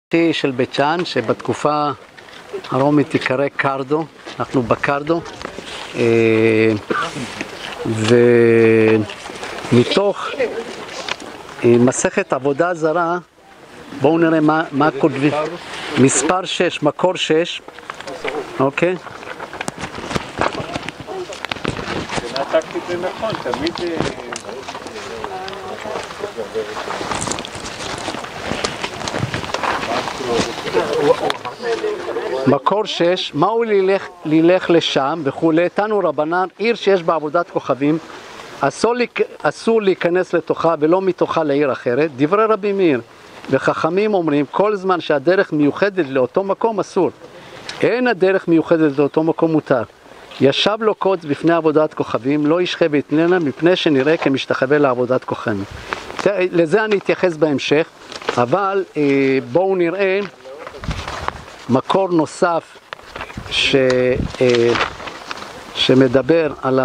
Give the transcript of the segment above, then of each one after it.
של בית שאן, שבתקופה הרומית תיקרא קרדו, אנחנו בקרדו, ומתוך מסכת עבודה זרה, בואו נראה מה כותבים. מספר 6, מקור 6, אוקיי? נעתקתי זה נכון, תמיד... מקור 6, מהו לילך לשם וכולי, תנו רבנן, עיר שיש בה עבודת כוכבים, אסור להיכנס לתוכה ולא מתוכה לעיר אחרת. דברי רבי מאיר וחכמים אומרים, כל זמן שהדרך מיוחדת לאותו מקום אסור, אין הדרך מיוחדת לאותו מקום מותר. ישב לו קוץ בפני עבודת כוכבים, לא ישחה ויתננה מפני שנראה כמשתחווה לעבודת כוכבים. לזה אני אתייחס בהמשך, אבל בואו נראה מקור נוסף שמדבר על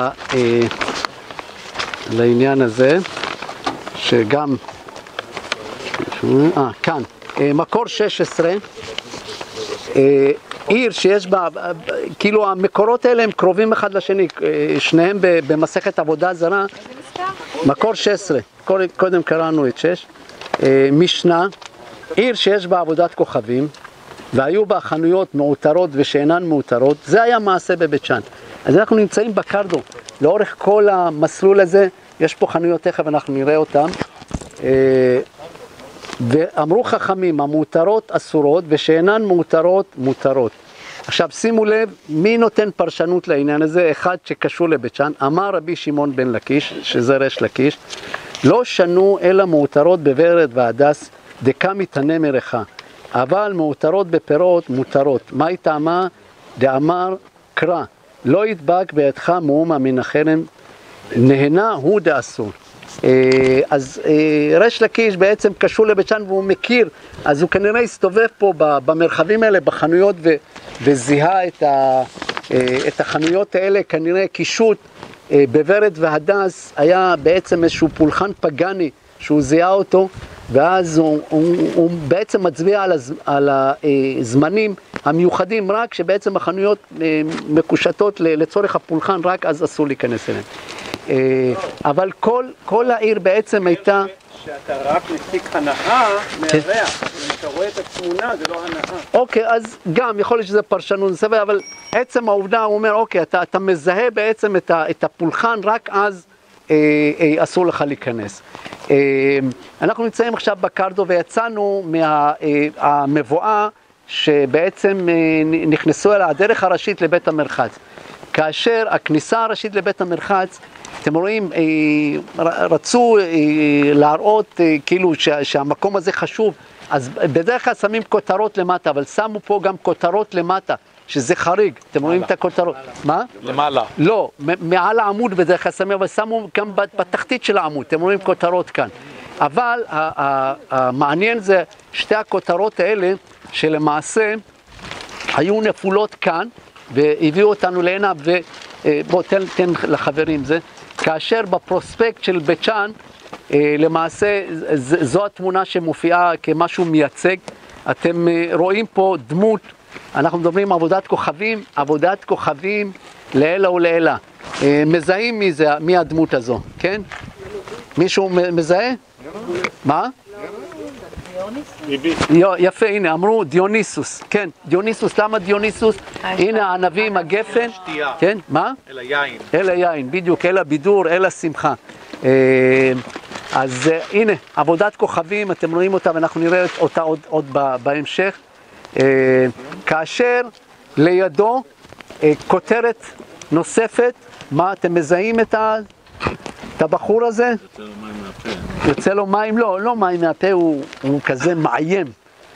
העניין הזה, שגם, כאן, מקור 16, עיר שיש בה, כאילו המקורות האלה הם קרובים אחד לשני, שניהם במסכת עבודה זרה. מקור 16, קודם קראנו את 6, משנה, עיר שיש בה עבודת כוכבים, והיו בה חנויות מעוטרות ושאינן מעוטרות, זה היה מעשה בבית שאן. אז אנחנו נמצאים בקרדו, לאורך כל המסלול הזה, יש פה חנויות, תכף אנחנו נראה אותם, ואמרו חכמים, המעוטרות אסורות ושאינן מעוטרות מותרות. עכשיו שימו לב, מי נותן פרשנות לעניין הזה? אחד שקשור לבית שאן, אמר רבי שמעון בן לקיש, שזה ריש לקיש, לא שנו אלא מעוטרות בברד והדס, דקה מתנה מרחה, אבל מעוטרות בפירות מותרות. מה היא טעמה? דאמר קרא, לא ידבק בידך מאומה מן החרם, נהנה הוא דאסור. אז ריש לקיש בעצם קשור לבית שאן והוא מכיר, אז הוא כנראה הסתובב פה במרחבים האלה, בחנויות, וזיהה את החנויות האלה. כנראה קישוט בברד והדס היה בעצם איזשהו פולחן פגני שהוא זיהה אותו, ואז הוא בעצם מצביע על הזמנים המיוחדים, רק שבעצם החנויות מקושטות לצורך הפולחן, רק אז אסור להיכנס אליהם. אבל כל העיר בעצם הייתה... שאתה רק מסיק הנאה מהריח, אם אתה רואה את התמונה זה לא הנאה. אוקיי, אז גם יכול להיות שזה פרשנות סבבה, אבל עצם העובדה הוא אומר, אוקיי, אתה מזהה בעצם את הפולחן, רק אז אסור לך להיכנס. אנחנו נמצאים עכשיו בקרדו ויצאנו מהמבואה שבעצם נכנסו אל הדרך הראשית לבית המרחץ. כאשר הכניסה הראשית לבית המרחץ, אתם רואים, רצו להראות כאילו שהמקום הזה חשוב, אז בדרך כלל שמים כותרות למטה, אבל שמו פה גם כותרות למטה, שזה חריג. אתם רואים את הכותרות? מה? למעלה. לא, מעל העמוד בדרך כלל שמים, אבל שמו גם בתחתית של העמוד, אתם רואים כותרות כאן. אבל המעניין זה שתי הכותרות האלה, שלמעשה היו נפולות כאן, והביאו אותנו להנה, ובואו תן לחברים זה, כאשר בפרוספקט של בית שאן, למעשה זו התמונה שמופיעה כמשהו מייצג. אתם רואים פה דמות, אנחנו מדברים עבודת כוכבים לעילה ולעילה. מזהים מי הדמות הזו, כן? מישהו מזהה? מה? יפה, הנה, אמרו דיוניסוס, כן, דיוניסוס, למה דיוניסוס? הנה הענבים, הגפן, כן, מה? אל היין. אל היין, בדיוק, אל הבידור, אל השמחה. אז הנה, עבודת כוכבים, אתם רואים אותה ואנחנו נראה אותה עוד בהמשך. כאשר לידו כותרת נוספת, מה אתם מזהים את הבחור הזה? יוצא לו מים, לא מים מהפה, הוא כזה מעיים.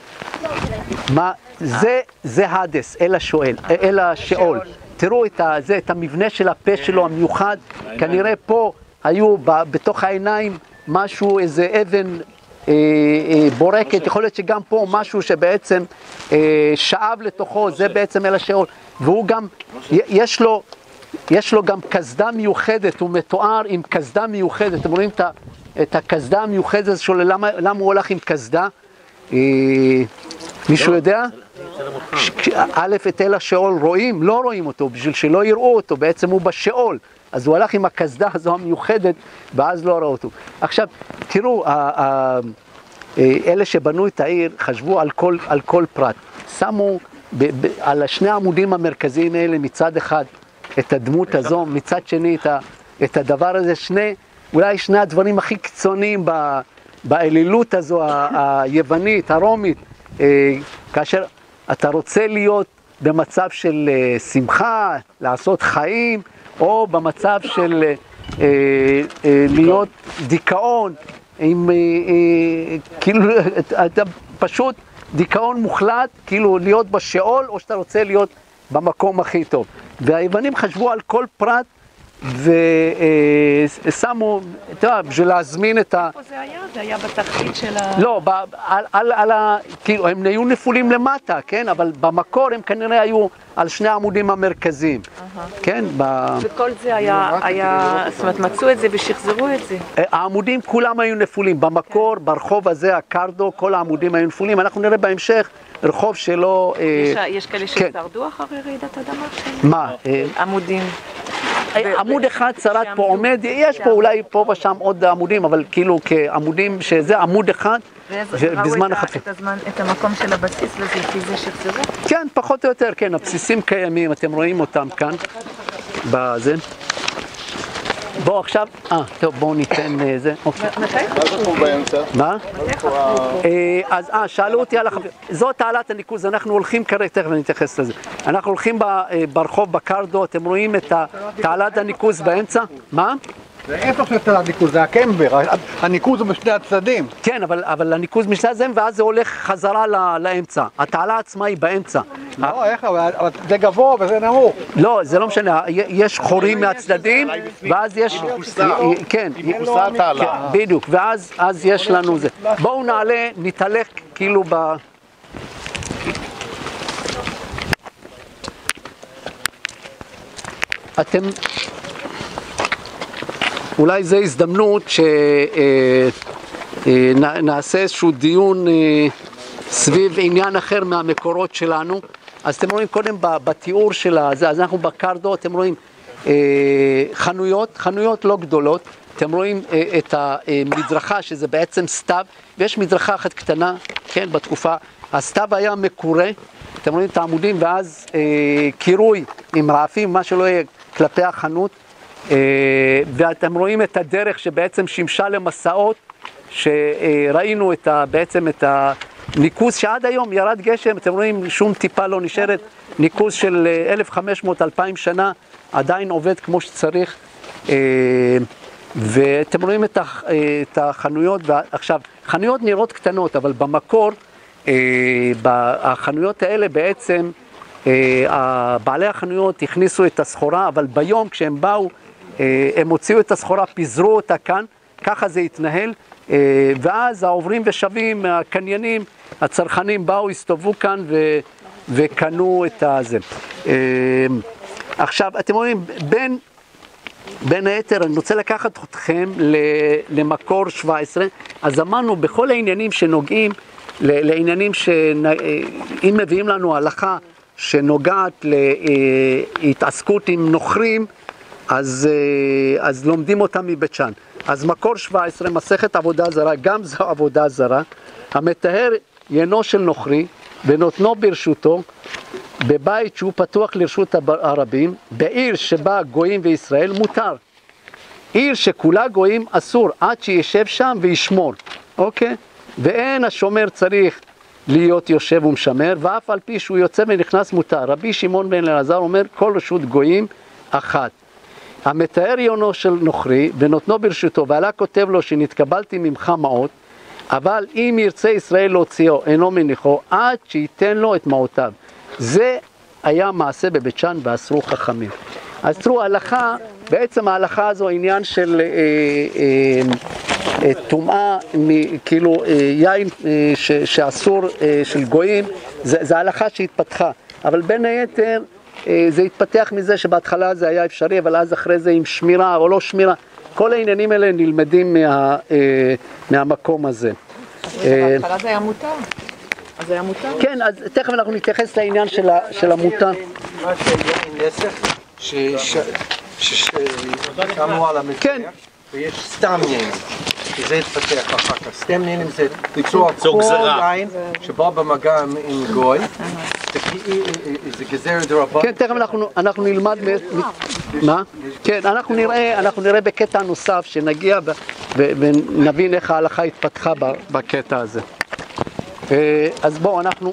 זה הדס, אל השאול. תראו את המבנה של הפה שלו המיוחד, כנראה פה היו בתוך העיניים משהו, איזה אבן בורקת, יכול להיות שגם פה משהו שבעצם שאב לתוכו, זה בעצם אל השאול. והוא גם, יש לו גם כסדה מיוחדת, הוא מתואר עם כסדה מיוחדת, אתם רואים את הכסדה המיוחדת שלו, למה הוא הולך עם כסדה? מישהו יודע? א', את אל השאול רואים? לא רואים אותו, בשביל שלא יראו אותו, בעצם הוא בשאול. אז הוא הלך עם הקסדה הזו המיוחדת, ואז לא ראו אותו. עכשיו, תראו, אלה שבנו את העיר חשבו על כל פרט. שמו על שני העמודים המרכזיים האלה מצד אחד את הדמות הזו, מצד שני את הדבר הזה, אולי שני הדברים הכי קיצוניים באלילות הזו, היוונית, הרומית, כאשר אתה רוצה להיות במצב של שמחה, לעשות חיים, או במצב של להיות דיכאון, כאילו אתה פשוט דיכאון מוחלט, כאילו להיות בשאול, או שאתה רוצה להיות במקום הכי טוב. והיוונים חשבו על כל פרט, ושמו, אתה יודע, בשביל להזמין את איפה זה היה? זה היה בתחתית של לא, כאילו, הם היו נפולים למטה, כן? אבל במקור הם כנראה היו על שני העמודים המרכזיים, כן? וכל זה היה, זאת אומרת, מצאו את זה ושחזרו את זה. העמודים כולם היו נפולים, במקור, ברחוב הזה, הקרדו, כל העמודים היו נפולים. אנחנו נראה בהמשך רחוב שלא... יש כאלה ששרדו אחרי רעידת אדמה? מה? עמודים. עמוד אחד שרד פה עומד, יש פה אולי פה ושם עוד עמודים, אבל כאילו כעמודים שזה עמוד אחד בזמן החטוף. את המקום של הבסיס לזה, כי זה שחזרו? כן, פחות או יותר, כן, הבסיסים קיימים, אתם רואים אותם כאן, בזה. בואו עכשיו, טוב, בואו ניתן זה, אוקיי. מתי חפרו באמצע? מה? מתי חפרו? אז שאלו אותי על החפור, זו תעלת הניקוז, אנחנו הולכים כרגע, תכף אני אתייחס לזה. אנחנו הולכים ברחוב בקרדו, אתם רואים את תעלת הניקוז באמצע? מה? זה איפה של תעלת הניקוז, זה הקמבר, הניקוז הוא בשני הצדדים. כן, אבל הניקוז משני הצדדים, ואז זה הולך חזרה לאמצע. התעלה עצמה היא באמצע. לא, איך, אבל זה גבוה וזה נמוך. לא, זה לא משנה, יש חורים מהצדדים, ואז יש... כן, מכוסה התעלה. בדיוק, ואז יש לנו זה. בואו נעלה, נתהלך כאילו ב... אתם... אולי זו הזדמנות שנעשה איזשהו דיון סביב עניין אחר מהמקורות שלנו. אז אתם רואים קודם בתיאור של זה, אז אנחנו בקרדו, אתם רואים חנויות לא גדולות, אתם רואים את המדרכה שזה בעצם סתיו, ויש מדרכה אחת קטנה, כן, בתקופה, הסתיו היה מקורה, אתם רואים את העמודים, ואז קירוי עם רעפים, מה שלא יהיה כלפי החנות, ואתם רואים את הדרך שבעצם שימשה למסעות, שראינו בעצם את הניקוז שעד היום ירד גשם, אתם רואים שום טיפה לא נשארת, ניקוז של 1500-2000 שנה עדיין עובד כמו שצריך, ואתם רואים את החנויות, עכשיו חנויות נראות קטנות, אבל במקור החנויות האלה בעצם בעלי החנויות הכניסו את הסחורה, אבל ביום כשהם באו הם הוציאו את הסחורה, פיזרו אותה כאן, ככה זה התנהל, ואז העוברים ושבים, הקניינים, הצרכנים באו, הסתובבו כאן וקנו את הזה. עכשיו, אתם רואים, בין היתר, אני רוצה לקחת אתכם למקור 17, אז אמרנו, בכל העניינים שנוגעים, לעניינים שאם מביאים לנו הלכה שנוגעת להתעסקות עם נוכרים, אז לומדים אותם מבית שאן. אז מקור 17, מסכת עבודה זרה, גם זו עבודה זרה, המטהר ינו של נוכרי, ונותנו ברשותו, בבית שהוא פתוח לרשות הרבים, בעיר שבה גויים וישראל מותר. עיר שכולה גויים אסור, עד שישב שם וישמור, אוקיי? ואין השומר צריך להיות יושב ומשמר, ואף על פי שהוא יוצא ונכנס מותר. רבי שמעון בן אלעזר אומר, כל רשות גויים אחת. המתאר יונו של נוכרי, ונותנו ברשותו, ועלה כותב לו שנתקבלתי ממך מעות, אבל אם ירצה ישראל להוציאו, אינו מניחו, עד שייתן לו את מעותיו. זה היה מעשה בבית שאן ואסרו חכמים. אז תראו, ההלכה, בעצם ההלכה הזו עניין של טומאה, כאילו יין שאסור של גויים, זה ההלכה שהתפתחה. אבל בין היתר, זה התפתח מזה שבהתחלה זה היה אפשרי, אבל אז אחרי זה עם שמירה או לא שמירה, כל העניינים האלה נלמדים מהמקום הזה. בהתחלה זה היה מותר. אז זה היה מותר? כן, אז תכף אנחנו נתייחס לעניין של המותר. מה שהיה עם נסך, ששמו על המזבח, ויש סתם יין, שזה התפתח אחר כך. סתם יין זה ביצוע כל יין שבא במגע עם גוי, זה גזר דרבנן. כן, תכף אנחנו נלמד, מה? כן, אנחנו נראה בקטע נוסף שנגיע ונבין איך ההלכה התפתחה בקטע הזה. אז בואו, אנחנו...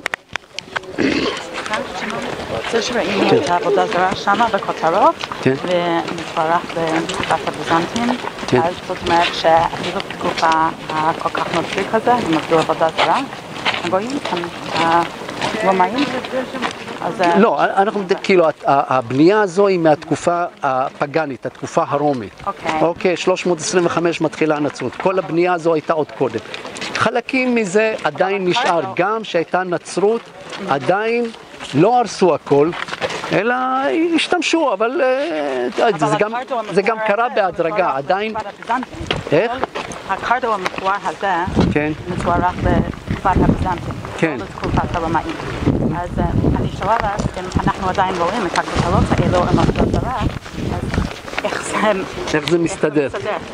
זה שראינו את העבודה זרה שמה בכותרות, ומתברך בתקופת הביזנטים, אז זאת אומרת שאפילו בתקופה כל כך נוצרית כזה, הם עבדו עבודה זרה, הגויים, הרומאים. לא, אנחנו כאילו, הבנייה הזו היא מהתקופה הפגנית, התקופה הרומית. אוקיי, 325 מתחילה הנצרות. כל הבנייה הזו הייתה עוד קודם. חלקים מזה עדיין נשאר, גם שהייתה נצרות, עדיין לא הרסו הכל, אלא השתמשו, אבל זה גם קרה בהדרגה, עדיין... איך? הקרדו המתואר הזה, מתואר רק בתקופת הביזנטים, לא בתקופת הרומאים. אז אני שואלת, אם אנחנו עדיין רואים את הכותרות האלו עם עבודה זרה, איך זה מסתדר?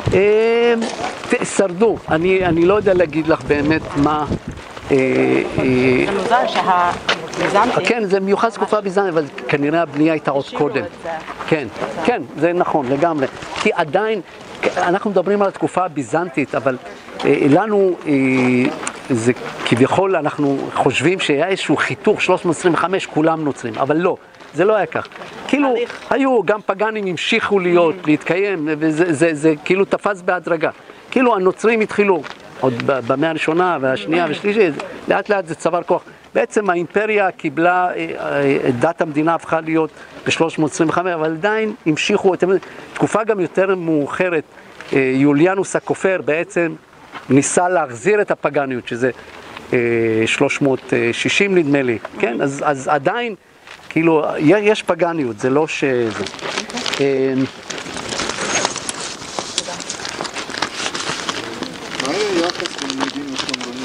שרדו, אני לא יודע להגיד לך באמת מה... זה מוזר שהביזנטים... כן, זה מיוחד תקופה ביזנטית, אבל כנראה הבנייה הייתה עוד קודם. כן, זה נכון, לגמרי. כי עדיין, אנחנו מדברים על התקופה הביזנטית, אבל לנו, זה כביכול אנחנו חושבים שהיה איזשהו חיתוך 325, כולם נוצרים, אבל לא. זה לא היה כך. כאילו, היו גם פגנים המשיכו להתקיים, וזה כאילו תפס בהדרגה. כאילו הנוצרים התחילו, עוד במאה הראשונה והשנייה והשלישית, לאט לאט זה צבר כוח. בעצם האימפריה קיבלה, דת המדינה הפכה להיות ב-325, אבל עדיין המשיכו, תקופה גם יותר מאוחרת, יוליאנוס הכופר בעצם ניסה להחזיר את הפגניות, שזה 360 נדמה לי, כן? אז עדיין, כאילו, יש פגניות, זה לא שזה. מה היה יחס בין יהודים ושומרונים?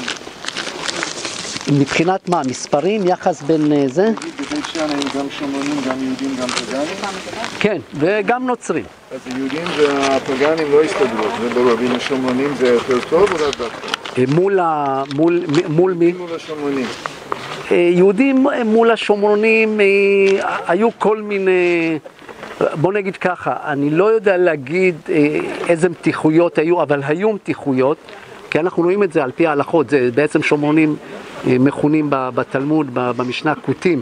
מבחינת מה? מספרים? יחס בין זה? נגיד בבית שאן היו גם שומרונים, גם יהודים, גם פגנים? כן, וגם נוצרים. אז היהודים והפגנים לא הסתדרו, זה ברור, ואם השומרונים זה יותר טוב או לא דווקא? מול מי? מול השומרונים. יהודים מול השומרונים היו כל מיני, בוא נגיד ככה, אני לא יודע להגיד איזה מתיחויות היו, אבל היו מתיחויות, כי אנחנו רואים את זה על פי ההלכות, זה בעצם שומרונים מכונים בתלמוד, במשנה כותים.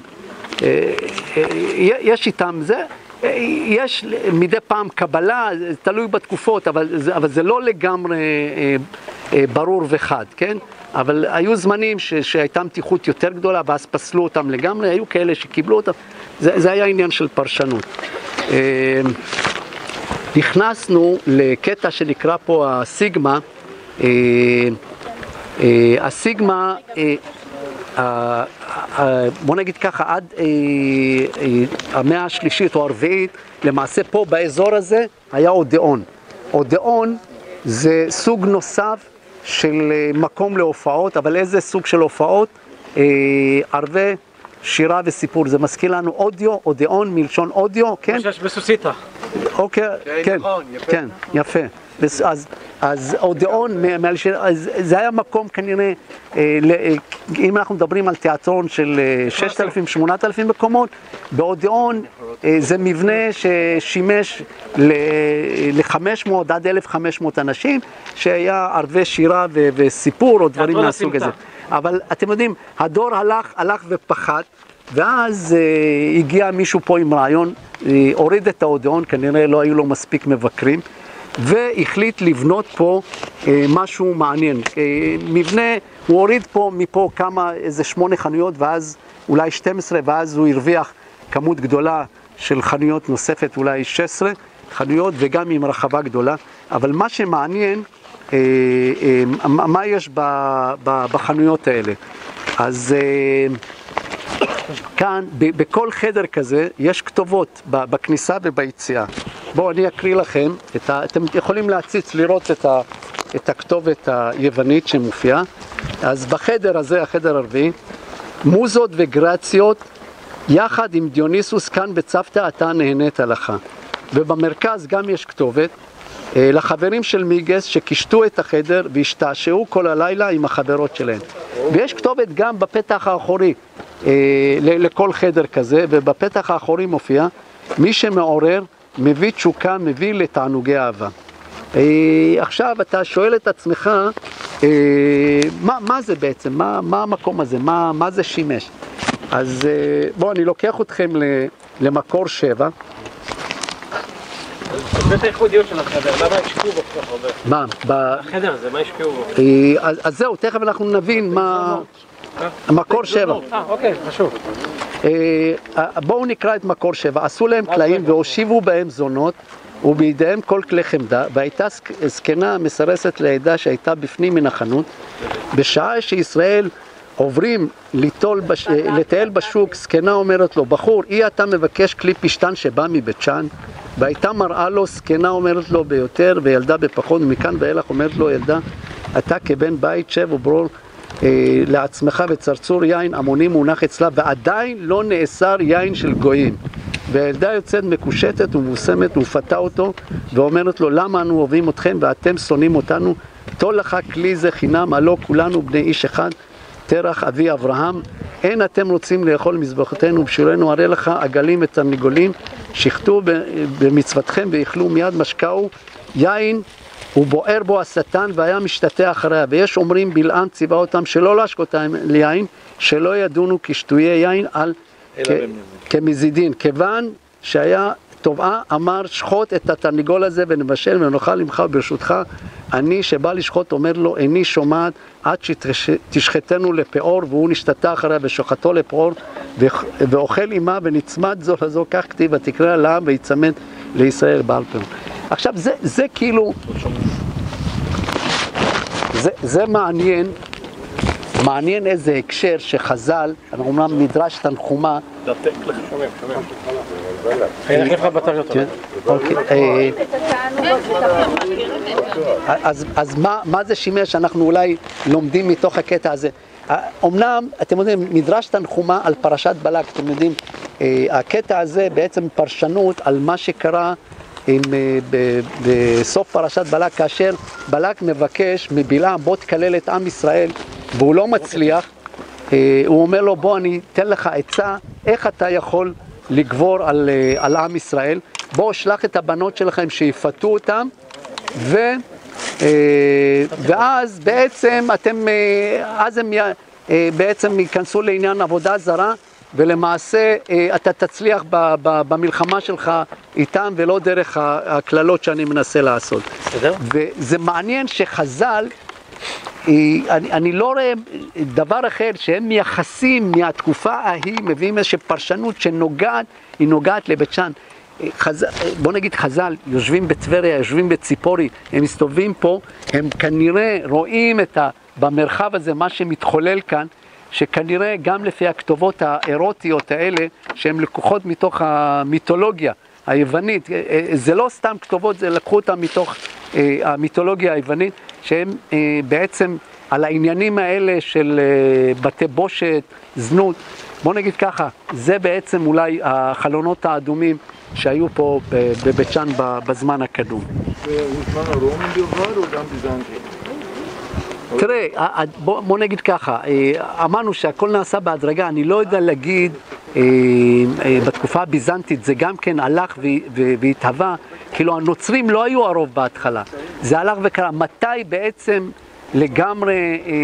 יש איתם זה, יש מדי פעם קבלה, תלוי בתקופות, אבל זה לא לגמרי ברור וחד, כן? אבל היו זמנים שהייתה מתיחות יותר גדולה, ואז פסלו אותם לגמרי, היו כאלה שקיבלו אותם, זה היה עניין של פרשנות. נכנסנו לקטע שנקרא פה הסיגמה, הסיגמה, בוא נגיד ככה, עד המאה השלישית או הרביעית, למעשה פה באזור הזה היה אודאון. אודאון זה סוג נוסף של מקום להופעות, אבל איזה סוג של הופעות? ערבי, שירה וסיפור. זה מזכיר לנו אודיו, אודאון מלשון אודיו, כן? שיש בסוסיתא. אוקיי, כן, כן, יפה. אז אודאון, זה היה מקום כנראה, אם אנחנו מדברים על תיאטרון של 6,000-8,000 מקומות, באודאון זה מבנה ששימש ל-500 עד 1,500 אנשים, שהיה ערבי שירה וסיפור או דברים מהסוג הזה. אבל אתם יודעים, הדור הלך ופחת, ואז הגיע מישהו פה עם רעיון, הוריד את האודאון, כנראה לא היו לו מספיק מבקרים, והחליט לבנות פה משהו מעניין. מבנה, הוא הוריד פה מפה איזה 8 חנויות, ואז אולי 12, ואז הוא הרוויח כמות גדולה של חנויות נוספת, אולי 16 חנויות, וגם עם רחבה גדולה. אבל מה שמעניין, מה יש בחנויות האלה? אז כאן, בכל חדר כזה, יש כתובות בכניסה וביציאה. בואו אני אקריא לכם, אתם יכולים להציץ, לראות את הכתובת היוונית שמופיעה. אז בחדר הזה, החדר הרביעי, מוזות וגרציות, יחד עם דיוניסוס כאן בצוותא אתה נהנית לך. ובמרכז גם יש כתובת לחברים של מיגס שקישטו את החדר והשתעשעו כל הלילה עם החברות שלהם. ויש כתובת גם בפתח האחורי לכל חדר כזה, ובפתח האחורי מופיע מי שמעורר מביא תשוקה, מביא לתענוגי אהבה. עכשיו אתה שואל את עצמך, מה זה בעצם? מה המקום הזה? מה זה שימש? אז בואו, אני לוקח אתכם למקור 7. את הייחודיות של החדר, למה השקיעו בו כל כך הרבה? מה? החדר הזה, מה השקיעו בו? אז זהו, תכף אנחנו נבין מה... מקור 7. אוקיי, חשוב. בואו נקרא את מקור 7. עשו להם כלאים והושיבו בהם זונות ובידיהם כל כלי חמדה, והייתה זקנה מסרסת לעדה שהייתה בפנים מן החנות. בשעה שישראל עוברים לטייל בשוק, זקנה אומרת לו, בחור, אתה מבקש כלי פשטן שבא מבית שאן? והייתה מראה לו, זקנה אומרת לו ביותר וילדה בפחות, ומכאן ואילך אומרת לו, ילדה, אתה כבן בית שב וברור לעצמך וצרצור יין המוני מונח אצלה, ועדיין לא נאסר יין של גויים. והילדה יוצאת מקושטת ומוסמת ופתה אותו ואומרת לו, למה אנו אוהבים אתכם ואתם שונאים אותנו? תול לך כלי זה חינם, הלא כולנו בני איש אחד, תרח אבי אברהם. אין אתם רוצים לאכול מזבחותינו ובשורנו, הרי לך עגלים ותרנגולים, שחטו במצוותכם ואכלו מיד משקהו יין ובוער בו השטן והיה משתתה אחריה. ויש אומרים בלעם ציווה אותם שלא להשקות ליין, שלא ידונו כשטויי יין על כמזידין, כיוון שהיה טובעה אמר שחוט את התרנגול הזה ונבשל ונאכל עמך ברשותך. אני שבא לשחוט אומר לו, איני שומעת עד שתשחטנו לפאור, והוא נשתתה אחריה ושוחטו לפאור ואוכל עמה ונצמד זו לזו, כך כתיב ותקרא לעם ויצמד לישראל בעל פה. עכשיו זה כאילו, זה מעניין איזה הקשר שחז"ל, אנחנו אומרים מדרש תנחומה. אני אחליף לך בטריות. אז מה זה שימש שאנחנו אולי לומדים מתוך הקטע הזה? אמנם, אתם יודעים, מדרש תנחומה על פרשת בלק, אתם יודעים, הקטע הזה בעצם פרשנות על מה שקרה בסוף פרשת בלק, כאשר בלק מבקש מבלעם, בוא תקלל את עם ישראל, והוא לא מצליח. הוא אומר לו, בוא אני אתן לך עצה, איך אתה יכול לגבור על עם ישראל. בוא שלח את הבנות שלכם שיפתו אותם, ואז בעצם הם בעצם ייכנסו לעניין עבודה זרה, ולמעשה אתה תצליח במלחמה שלך איתם, ולא דרך הכללות שאני מנסה לעשות. וזה מעניין שחז"ל, אני לא רואה דבר אחר שהם מייחסים מהתקופה ההיא, מביאים איזושהי פרשנות היא נוגעת לבית שאן. בוא נגיד חז"ל, יושבים בטבריה, יושבים בציפורי, הם מסתובבים פה, הם כנראה רואים במרחב הזה מה שמתחולל כאן, שכנראה גם לפי הכתובות האירוטיות האלה, שהן לקוחות מתוך המיתולוגיה היוונית, זה לא סתם כתובות, זה לקחו אותם מתוך המיתולוגיה היוונית, שהם בעצם על העניינים האלה של בתי בושת, זנות. בוא נגיד ככה, זה בעצם אולי החלונות האדומים שהיו פה בבית שאן בזמן הקדום. בזמן הרומים בלבד או גם ביזנטים? תראה, בוא נגיד ככה, אמרנו שהכל נעשה בהדרגה, אני לא יודע להגיד, בתקופה הביזנטית זה גם כן הלך והתהווה, כאילו הנוצרים לא היו הרוב בהתחלה, זה הלך וקרה. מתי בעצם לגמרי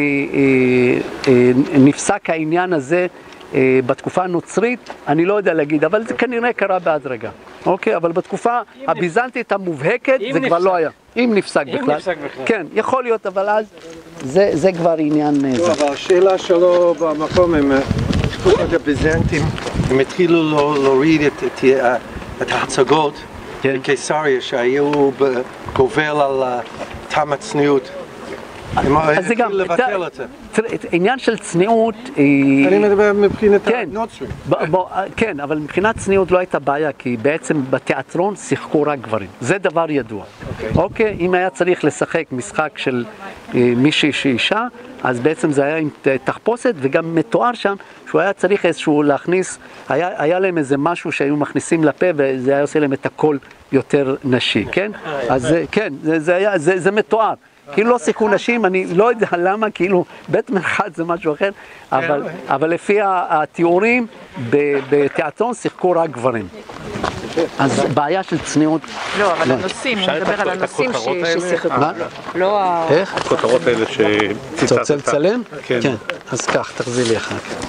נפסק העניין הזה בתקופה הנוצרית, אני לא יודע להגיד, אבל זה כנראה קרה בהדרגה. אוקיי, אבל בתקופה הביזנטית המובהקת זה כבר לא היה. אם נפסק בכלל. כן, יכול להיות, אבל אז זה כבר עניין... אבל השאלה שלו במקום, הם תקופת הביזנטים, הם התחילו להוריד את ההצגות בקיסריה, שהיו גובל על טעם הצניעות. אז זה גם, לבטל את זה. עניין של צניעות, אני מדבר מבחינת כן, הנוצרים. כן, אבל מבחינת צניעות לא הייתה בעיה, כי בעצם בתיאטרון שיחקו רק גברים. זה דבר ידוע. אוקיי, אם היה צריך לשחק משחק של מישהי שאישה, אז בעצם זה היה עם תחפושת, וגם מתואר שם שהוא היה צריך איזשהו להכניס, היה להם איזה משהו שהיו מכניסים לפה, וזה היה עושה להם את הכל יותר נשי, כן? אז כן, זה מתואר. כאילו לא שיחקו נשים, אני לא יודע למה, כאילו בית מרחץ זה משהו אחר, אבל לפי התיאורים בתיאטרון שיחקו רק גברים. אז בעיה של צניעות. לא, אבל הנושאים, הוא מדבר על הנושאים ששיחקו. לא איך? הכותרות האלה אתה רוצה לצלם? כן. אז כך, תחזיר לי אחר כך.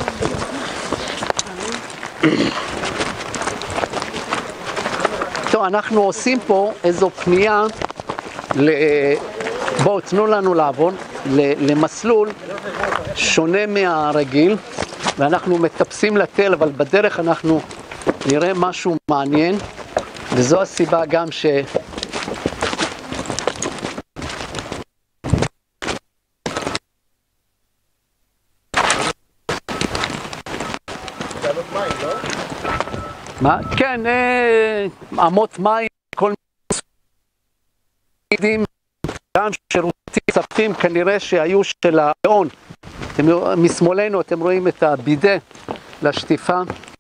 טוב, אנחנו עושים פה איזו פנייה בואו, תנו לנו לעבור למסלול שונה מהרגיל, ואנחנו מטפסים לתל, אבל בדרך אנחנו נראה משהו מעניין, וזו הסיבה גם מה? כן, אמות מים, כל מיני גם שירותים ספקים כנראה שהיו של האון. משמאלנו אתם רואים את הבידה לשטיפה.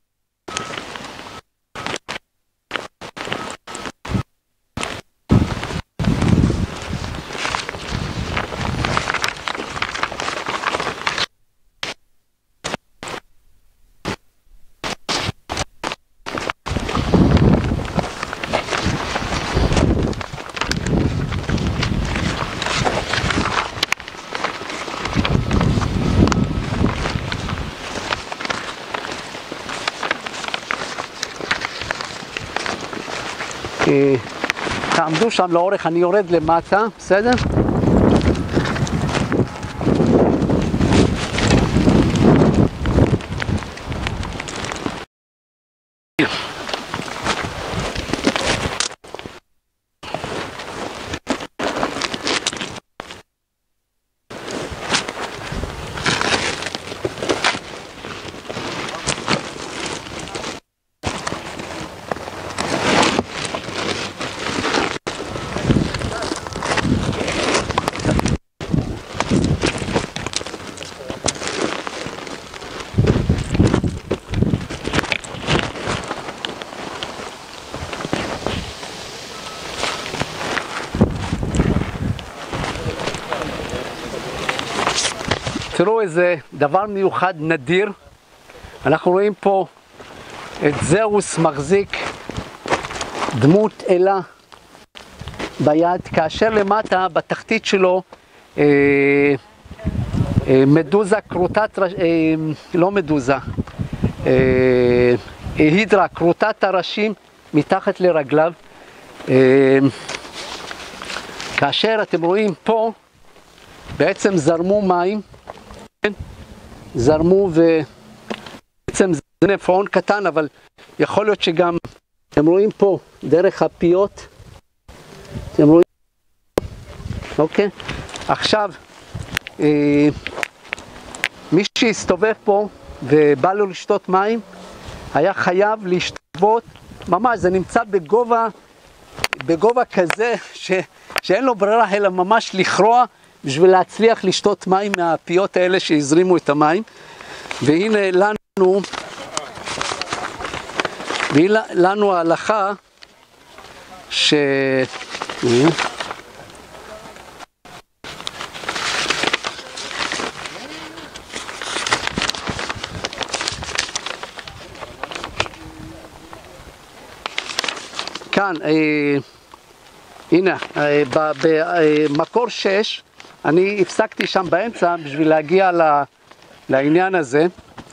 תעמדו שם לאורך, אני יורד למטה, בסדר? תראו איזה דבר מיוחד נדיר, אנחנו רואים פה את זהוס מחזיק דמות אלה ביד, כאשר למטה בתחתית שלו מדוזה כרותת, לא מדוזה, הידרה כרותת הראשים מתחת לרגליו, כאשר אתם רואים פה בעצם זרמו מים, זרמו ובעצם זה נפרון קטן, אבל יכול להיות שגם אתם רואים פה דרך הפיות, אתם רואים, אוקיי? עכשיו מי שהסתובב פה ובא לו לשתות מים היה חייב להשתוות, ממש זה נמצא בגובה כזה שאין לו ברירה אלא ממש לכרוע בשביל להצליח לשתות מים מהפיות האלה שהזרימו את המים. והנה לנו ההלכה כאן, הנה, במקור 6, אני הפסקתי שם באמצע בשביל להגיע לעניין הזה.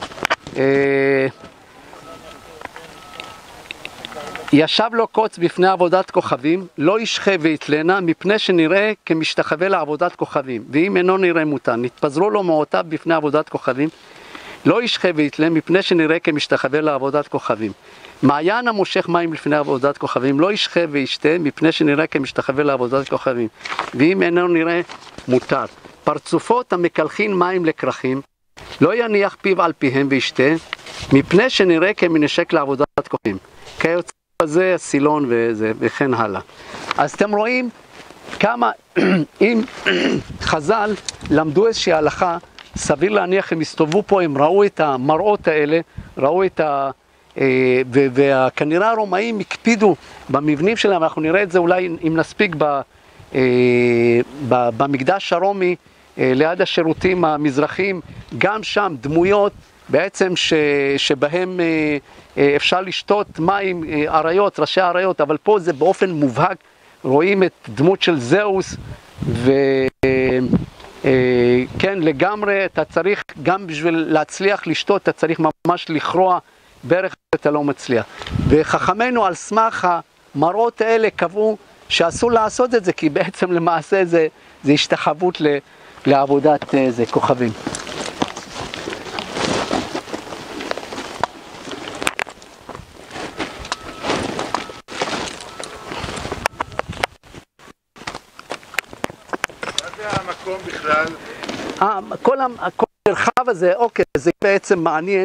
ישב לו קוץ בפני עבודת כוכבים, לא ישחה ויתלנה מפני שנראה כמשתחווה לעבודת כוכבים, ואם אינו נראה מותר, נתפזרו לו מעותיו בפני עבודת כוכבים, לא ישחה ויתלנה מפני שנראה כמשתחווה לעבודת כוכבים. מעיין המושך מים לפני עבודת כוכבים, לא ישחה וישתה מפני שנראה כמשתחווה לעבודת כוכבים, ואם אינו נראה מותר. פרצופות המקלחין מים לכרכים, לא יניח פיו על פיהם וישתה, מפני שנראה כמנשק לעבודת כהנים. כיוצא בזה סילון וכן הלאה. אז אתם רואים כמה, אם חז"ל למדו איזושהי הלכה, סביר להניח הם הסתובבו פה, הם ראו את המראות האלה, ראו את וכנראה הרומאים הקפידו במבנים שלהם, אנחנו נראה את זה אולי אם נספיק במקדש הרומי, ליד השירותים המזרחיים, גם שם דמויות בעצם שבהם אפשר לשתות מים, אריות, ראשי אריות, אבל פה זה באופן מובהק, רואים את דמות של זהוס, כן, לגמרי אתה צריך, גם בשביל להצליח לשתות, אתה צריך ממש לכרוע ברך, אתה לא מצליח. וחכמינו על סמך המראות האלה קבעו שאסור לעשות את זה, כי בעצם למעשה זה השתחוות לעבודת כוכבים. המקום בכלל? כל המרחב הזה, אוקיי, זה בעצם מעניין.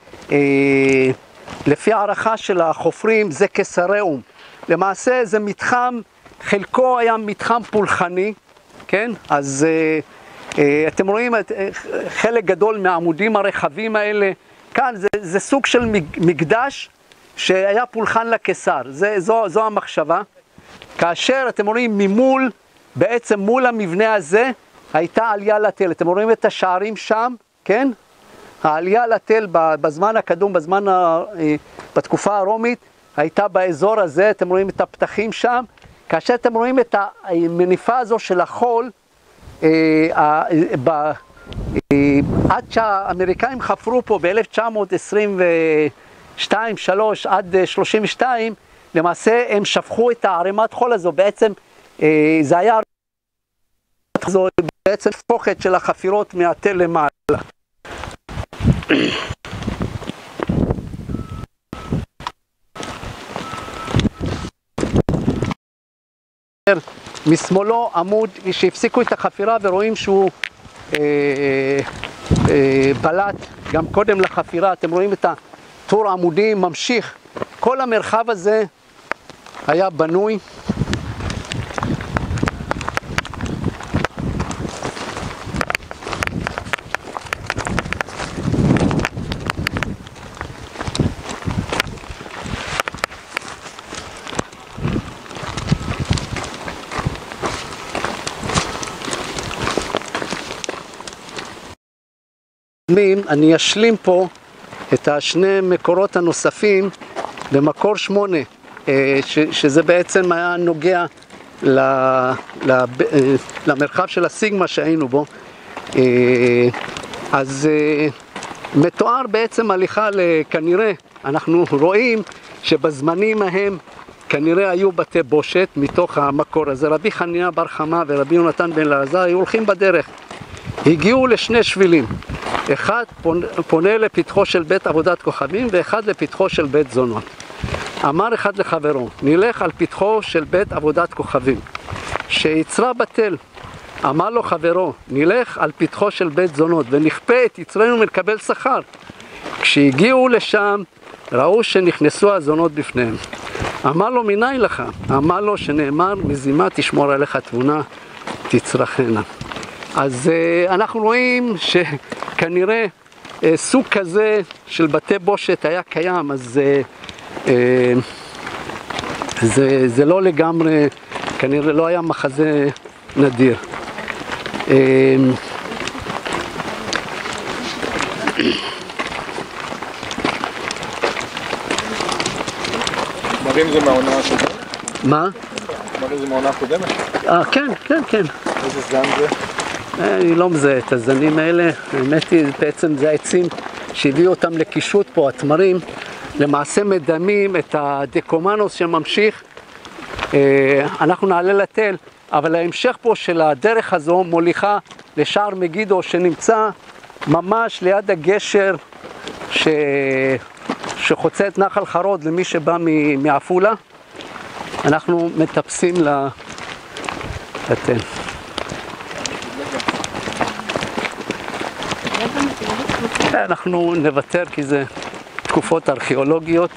לפי הערכה של החופרים זה כסראום. למעשה זה מתחם, חלקו היה מתחם פולחני, כן? אז אתם רואים חלק גדול מהעמודים הרחבים האלה, כאן זה סוג של מקדש שהיה פולחן לקיסר, זו המחשבה. כאשר אתם רואים ממול, בעצם מול המבנה הזה הייתה עלייה לתל, אתם רואים את השערים שם, כן? העלייה לתל בזמן הקדום, בתקופה הרומית, הייתה באזור הזה, אתם רואים את הפתחים שם, כאשר אתם רואים את המניפה הזו של החול, עד שהאמריקאים חפרו פה ב-1922-3 עד 32, למעשה הם שפכו את הערימת חול הזו, בעצם זה היה זו בעצם פוחת של החפירות מהתל למעלה. משמאלו עמוד שהפסיקו את החפירה ורואים שהוא בלט גם קודם לחפירה, אתם רואים את הטור עמודים ממשיך, כל המרחב הזה היה בנוי. אני אשלים פה את השני מקורות הנוספים במקור 8, שזה בעצם היה נוגע למרחב של הסיגמה שהיינו בו. אז מתואר בעצם הליכה כנראה, אנחנו רואים שבזמנים ההם כנראה היו בתי בושת מתוך המקור הזה. רבי חנינא בר חמא ורבי יונתן בן אלעזר היו הולכים בדרך, הגיעו לשני שבילים, אחד פונה לפתחו של בית עבודת כוכבים ואחד לפתחו של בית זונות. אמר אחד לחברו, נלך על פתחו של בית עבודת כוכבים שיצרה בתל. אמר לו חברו, נלך על פתחו של בית זונות ונכפה את יצרנו ונקבל שכר. כשהגיעו לשם ראו שנכנסו הזונות בפניהם. אמר לו, מנין לך? אמר לו, שנאמר, מזימה תשמור עליך תבונה תצרכנה. אז אנחנו רואים שכנראה סוג כזה של בתי בושת היה קיים, אז זה לא לגמרי, כנראה לא היה מחזה נדיר. מראים זה מהעונה הקודמת? מה? מראים זה מהעונה הקודמת? כן, כן, כן. איזה זן זה? אני לא מזהה את הזנים האלה, האמת היא בעצם זה העצים שהביאו אותם לקישוט פה, התמרים, למעשה מדמים את הדקומנוס שממשיך, אנחנו נעלה לתל, אבל ההמשך פה של הדרך הזו מוליכה לשער מגידו שנמצא ממש ליד הגשר שחוצה את נחל חרוד למי שבא מעפולה. אנחנו מטפסים לתל. אנחנו נוותר כי זה תקופות ארכיאולוגיות.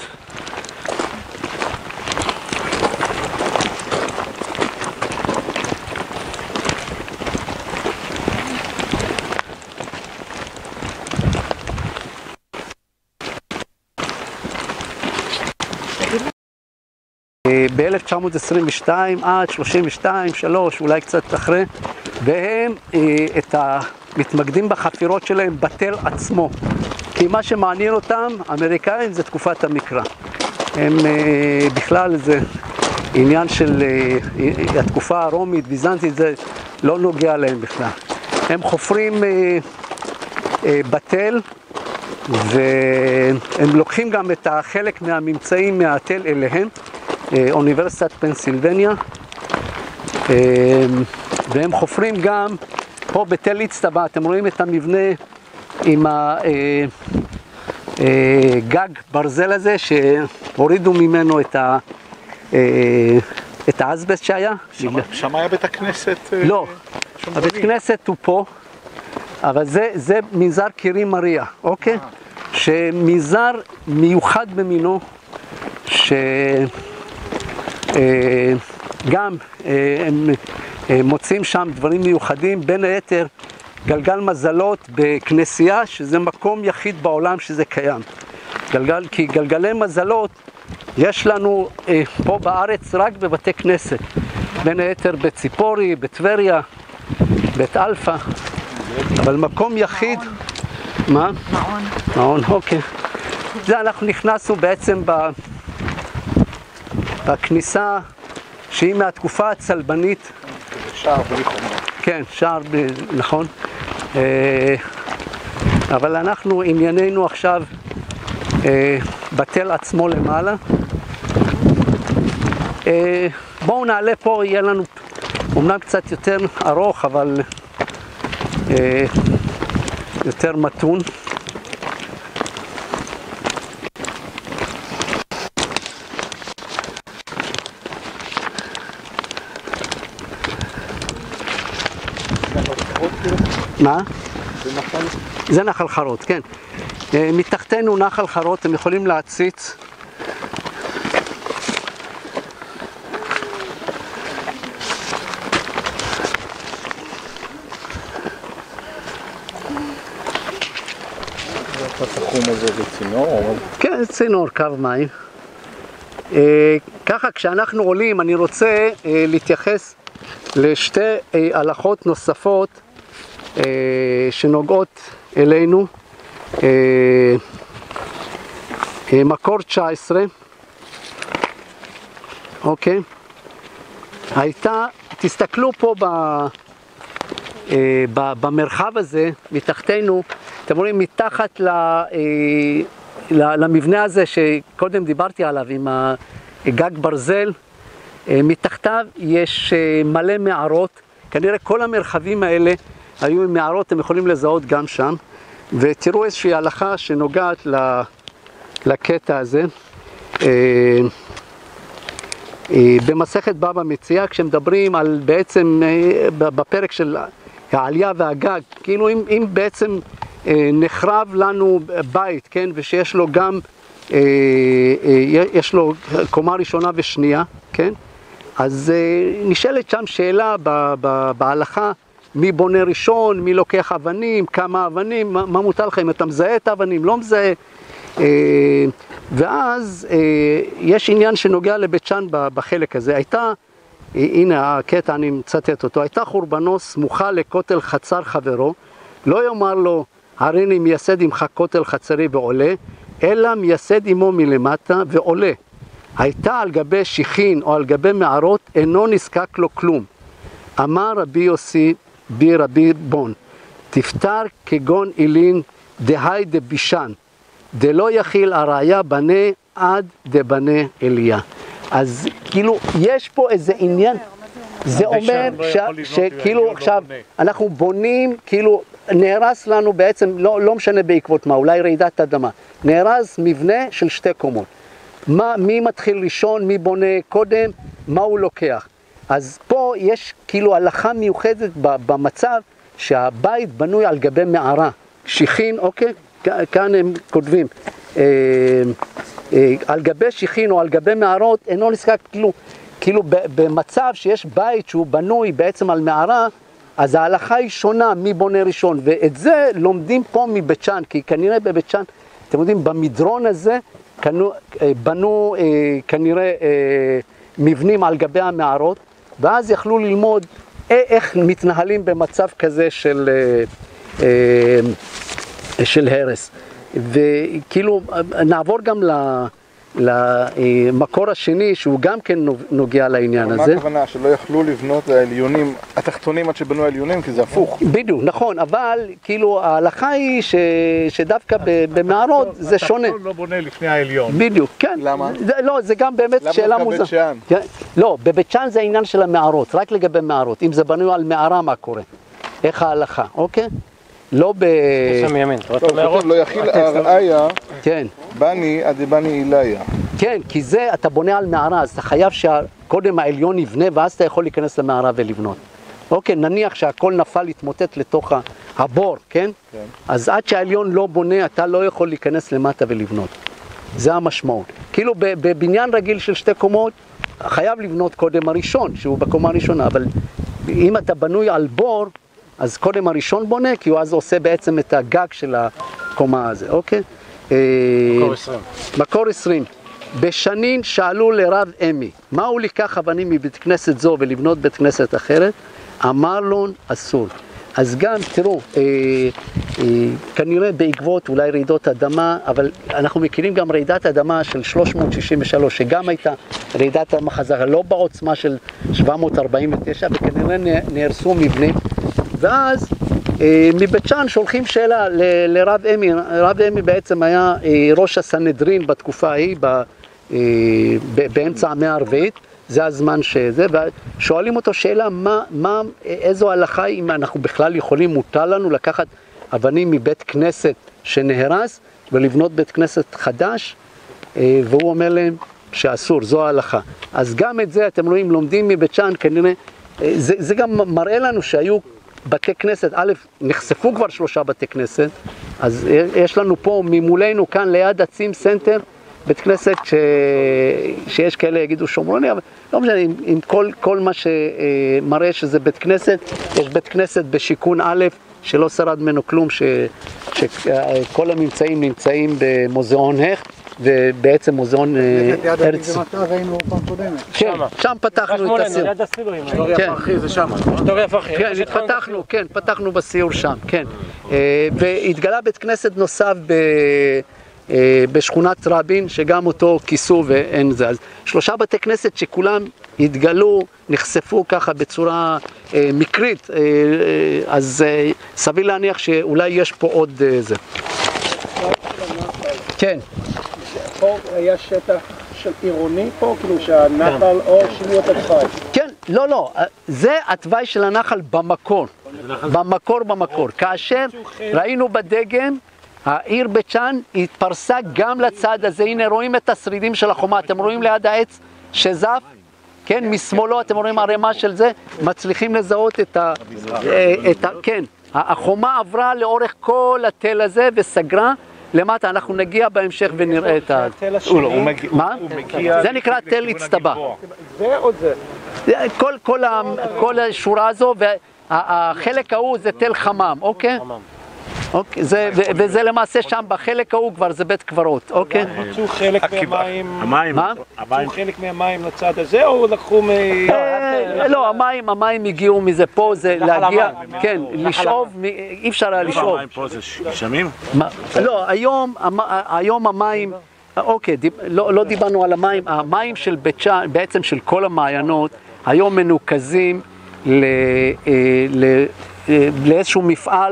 ב-1922 עד 32, 3, אולי קצת אחרי, והם מתמקדים בחפירות שלהם בתל עצמו. כי מה שמעניין אותם, האמריקאים, זה תקופת המקרא. הם בכלל זה עניין של התקופה הרומית, ביזנטית, זה לא נוגע להם בכלל. הם חופרים בתל, והם לוקחים גם את החלק מהממצאים מהתל אליהם, אוניברסיטת פנסילבניה, והם חופרים גם פה בתל איצטבה. אתם רואים את המבנה עם הגג ברזל הזה שהורידו ממנו את האסבסט שהיה. שם היה בית הכנסת? לא, הבית כנסת הוא פה, אבל זה מנזר קירי מריה, אוקיי? שמנזר מיוחד במינו, גם הם מוצאים שם דברים מיוחדים, בין היתר גלגל מזלות בכנסייה, שזה מקום יחיד בעולם שזה קיים. כי גלגלי מזלות יש לנו פה בארץ רק בבתי כנסת, בין היתר בציפורי, בטבריה, בית אלפא, אבל מקום יחיד. מה? מעון. מעון, אוקיי. זה אנחנו נכנסנו בעצם בכניסה שהיא מהתקופה הצלבנית. שער בלי חומה. כן, שער, נכון. אבל אנחנו ענייננו עכשיו בתל עצמו למעלה. בואו נעלה פה, יהיה לנו אומנם קצת יותר ארוך, אבל יותר מתון. מה? זה נחל חרות, כן. מתחתנו נחל חרות, אתם יכולים להציץ. התחום הזה זה צינור? כן, זה צינור, קו מים. ככה כשאנחנו עולים, אני רוצה להתייחס לשתי הלכות נוספות שנוגעות אלינו. מקור 19, אוקיי, הייתה, תסתכלו פה במרחב הזה, מתחתנו, אתם רואים מתחת למבנה הזה שקודם דיברתי עליו עם הגג ברזל, מתחתיו יש מלא מערות, כנראה כל המרחבים האלה היו עם מערות, אתם יכולים לזהות גם שם, ותראו איזושהי הלכה שנוגעת לקטע הזה. במסכת בבא מציעא, כשמדברים על בעצם, בפרק של העלייה והגג, כאילו אם בעצם נחרב לנו בית, כן, ושיש לו גם, יש לו קומה ראשונה ושנייה, כן, אז נשאלת שם שאלה בהלכה, מי בונה ראשון, מי לוקח אבנים, כמה אבנים, מה מותר לך, אם אתה מזהה את האבנים, לא מזהה. ואז יש עניין שנוגע לבית שאן בחלק הזה. הייתה, הנה הקטע, אני מצטט אותו, הייתה חורבנו סמוכה לכותל חצר חברו, לא יאמר לו, הריני מייסד עמך כותל חצרי ועולה, אלא מייסד עמו מלמטה ועולה. הייתה על גבי שיחין או על גבי מערות, אינו נזקק לו כלום. אמר רבי יוסי בי רבי בון, תפטר כגון אילין דהי דבישן, דלא יכיל הראיה בנה עד דבנה אליה. אז כאילו יש פה איזה עניין, זה אומר שכאילו עכשיו אנחנו בונים, כאילו נהרס לנו בעצם, לא משנה בעקבות מה, אולי רעידת אדמה, נהרס מבנה של שתי קומות. מי מתחיל ראשון, מי בונה קודם, מה הוא לוקח. אז פה יש כאילו הלכה מיוחדת במצב שהבית בנוי על גבי מערה, שיחין, אוקיי? כאן הם כותבים, על גבי שיחין או על גבי מערות אינו נזקק כאילו במצב שיש בית שהוא בנוי בעצם על מערה, אז ההלכה היא שונה מי בונה ראשון, ואת זה לומדים פה מבית שאן, כי כנראה בבית שאן, אתם יודעים, במדרון הזה בנו כנראה מבנים על גבי המערות, ואז יכלו ללמוד איך מתנהלים במצב כזה של הרס. וכאילו נעבור גם למקור השני שהוא גם כן נוגע לעניין הזה. מה הכוונה? שלא יכלו לבנות העליונים, התחתונים עד שבנו העליונים, כי זה הפוך. בדיוק, נכון, אבל כאילו ההלכה היא שדווקא במערות זה שונה. התחתון לא בונה לפני העליון. בדיוק, כן. למה? לא, זה גם באמת שאלה מוזרה. למה בבית שאן? לא, בבית שאן זה העניין של המערות, רק לגבי מערות. אם זה בנוי על מערה, מה קורה? איך ההלכה, אוקיי? לא ב... לא יכיל הראיה, כן. בני עד בני איליה. כן, כי זה, אתה בונה על מערה, אז אתה חייב שקודם העליון יבנה, ואז אתה יכול להיכנס למערה ולבנות. אוקיי, נניח שהכל נפל להתמוטט לתוך הבור, כן? כן. אז עד שהעליון לא בונה, אתה לא יכול להיכנס למטה ולבנות. זה המשמעות. כאילו בבניין רגיל של 2 קומות, חייב לבנות קודם הראשון, שהוא בקומה הראשונה, אבל אם אתה בנוי על בור, אז קודם הראשון בונה, כי הוא אז עושה בעצם את הגג של הקומה הזה, אוקיי? מקור 20. מקור 20. בשנין שאלו לרב אמי, מהו לקח אבנים מבית כנסת זו ולבנות בית כנסת אחרת? אמר לו, אסור. אז גם, תראו, כנראה בעקבות אולי רעידות אדמה, אבל אנחנו מכירים גם רעידת אדמה של 363, שגם הייתה רעידת אדמה חזקה, לא בעוצמה של 749, וכנראה נהרסו מבנים. ואז מבית שאן שולחים שאלה לרב אמי, רב אמי בעצם היה ראש הסנהדרין בתקופה ההיא, באמצע המאה הרביעית, זה הזמן שזה, ושואלים אותו שאלה, איזו הלכה, אם אנחנו בכלל יכולים, מותר לנו לקחת אבנים מבית כנסת שנהרס, ולבנות בית כנסת חדש, והוא אומר להם שאסור, זו ההלכה. אז גם את זה אתם רואים, לומדים מבית שאן, כנראה, זה גם מראה לנו שהיו בתי כנסת, א', נחשפו כבר 3 בתי כנסת, אז יש לנו פה ממולנו כאן ליד עצים סנטר, בית כנסת שיש כאלה יגידו שומרוני, אבל לא משנה, עם כל מה שמראה שזה בית כנסת, יש בית כנסת בשיכון א', שלא שרד ממנו כלום, שכל הממצאים נמצאים במוזיאון הכט, ובעצם מוזיאון ארץ. כן, שם פתחנו את הסיור. היסטוריה פרחי זה שם, היסטוריה פרחי. כן, פתחנו בסיור שם, כן. והתגלה בית כנסת נוסף בשכונת רבין, שגם אותו כיסו ואין זה. אז 3 בתי כנסת שכולם התגלו, נחשפו ככה בצורה מקרית, אז סביר להניח שאולי יש פה עוד זה. כן. פה היה שטח של עירוני פה, כאילו שהנחל או שינו את התוואי. כן, לא, זה התוואי של הנחל במקור, במקור. כאשר ראינו בדגם, העיר בית שאן התפרסה גם לצד הזה, הנה רואים את השרידים של החומה, אתם רואים ליד העץ שזף, כן, משמאלו אתם רואים ערימה של זה, מצליחים לזהות כן, החומה עברה לאורך כל התל הזה וסגרה, למטה אנחנו נגיע בהמשך ונראה את ה... מה? זה נקרא תל הצטבע. זה או זה? כל השורה הזו, והחלק ההוא זה תל חמם, אוקיי? וזה למעשה שם בחלק ההוא כבר זה בית קברות, אוקיי? הוצאו חלק מהמים לצד הזה או לקחו מ... לא, המים הגיעו מזה פה, זה להגיע, כן, לשאוב, אי אפשר היה לשאוב. המים פה זה גשמים? לא, היום המים, אוקיי, לא דיברנו על המים, המים של בית שאן, בעצם של כל המעיינות, היום מנוקזים לאיזשהו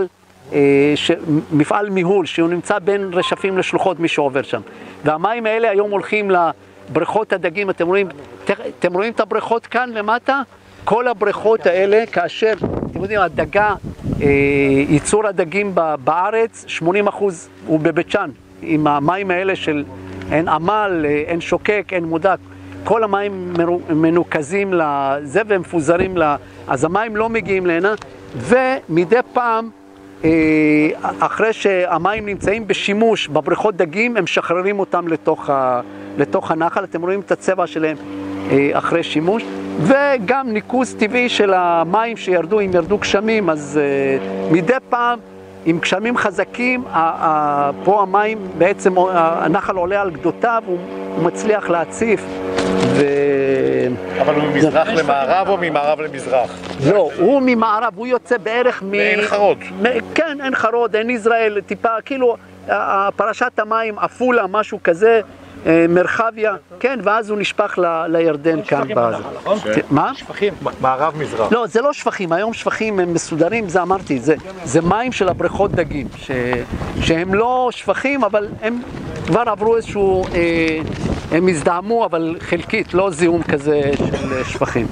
מפעל מיהול שהוא נמצא בין רשפים לשלוחות, מי שעובר שם, והמים האלה היום הולכים לבריכות הדגים. אתם רואים את הבריכות כאן למטה? כל הבריכות האלה, כאשר אתם יודעים, הדגה, ייצור הדגים בארץ 80% הוא בבית שאן, עם המים האלה של אין עמל, אין שוקק, אין מודק, כל המים מנוקזים לזה ומפוזרים אז המים לא מגיעים להנה, ומדי פעם אחרי שהמים נמצאים בשימוש בבריכות דגים, הם משחררים אותם לתוך הנחל. אתם רואים את הצבע שלהם אחרי שימוש, וגם ניקוז טבעי של המים שירדו, אם ירדו גשמים, אז מדי פעם עם גשמים חזקים, פה המים בעצם, הנחל עולה על גדותיו, הוא מצליח להציף. אבל הוא ממזרח למערב או ממערב למזרח? לא, הוא ממערב, הוא יוצא בערך אין חרוד. כן, אין חרוד, אין ישראל, טיפה, כאילו, פרשת המים, עפולה, משהו כזה, מרחביה, כן, ואז הוא נשפך לירדן כאן בזה. מה? שפכים, מערב-מזרח. לא, זה לא שפכים, היום שפכים הם מסודרים, זה אמרתי, זה מים של הבריכות דגים, שהם לא שפכים, אבל הם כבר עברו איזשהו, הם הזדהמו, אבל חלקית, לא זיהום כזה של שפכים.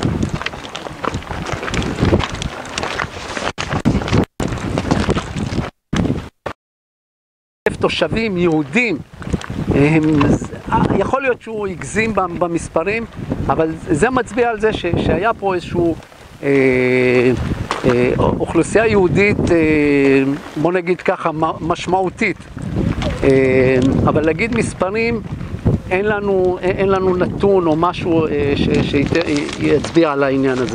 תושבים יהודים, יכול להיות שהוא הגזים במספרים, אבל זה מצביע על זה שהיה פה איזשהו אוכלוסייה יהודית, בוא נגיד ככה, משמעותית. אבל להגיד מספרים, אין לנו נתון או משהו שיצביע על העניין הזה.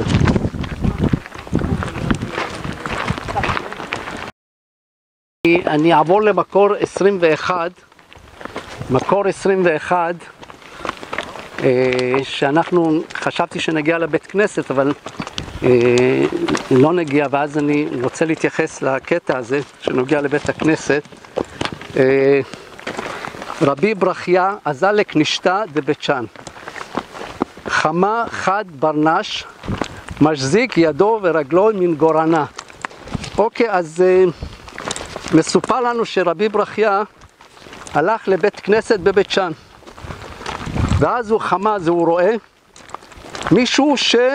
אני אעבור למקור 21, מקור 21, שאנחנו חשבתי שנגיע לבית כנסת, אבל לא נגיע, ואז אני רוצה להתייחס לקטע הזה שנוגע לבית הכנסת. רבי ברכיה אזלק נשתה דבית שאן, חמה חד ברנש, משזיק ידו ורגלו מן גורנה. אוקיי, אז מסופר לנו שרבי ברכיה הלך לבית כנסת בבית שאן, ואז הוא חמה, הוא רואה מישהו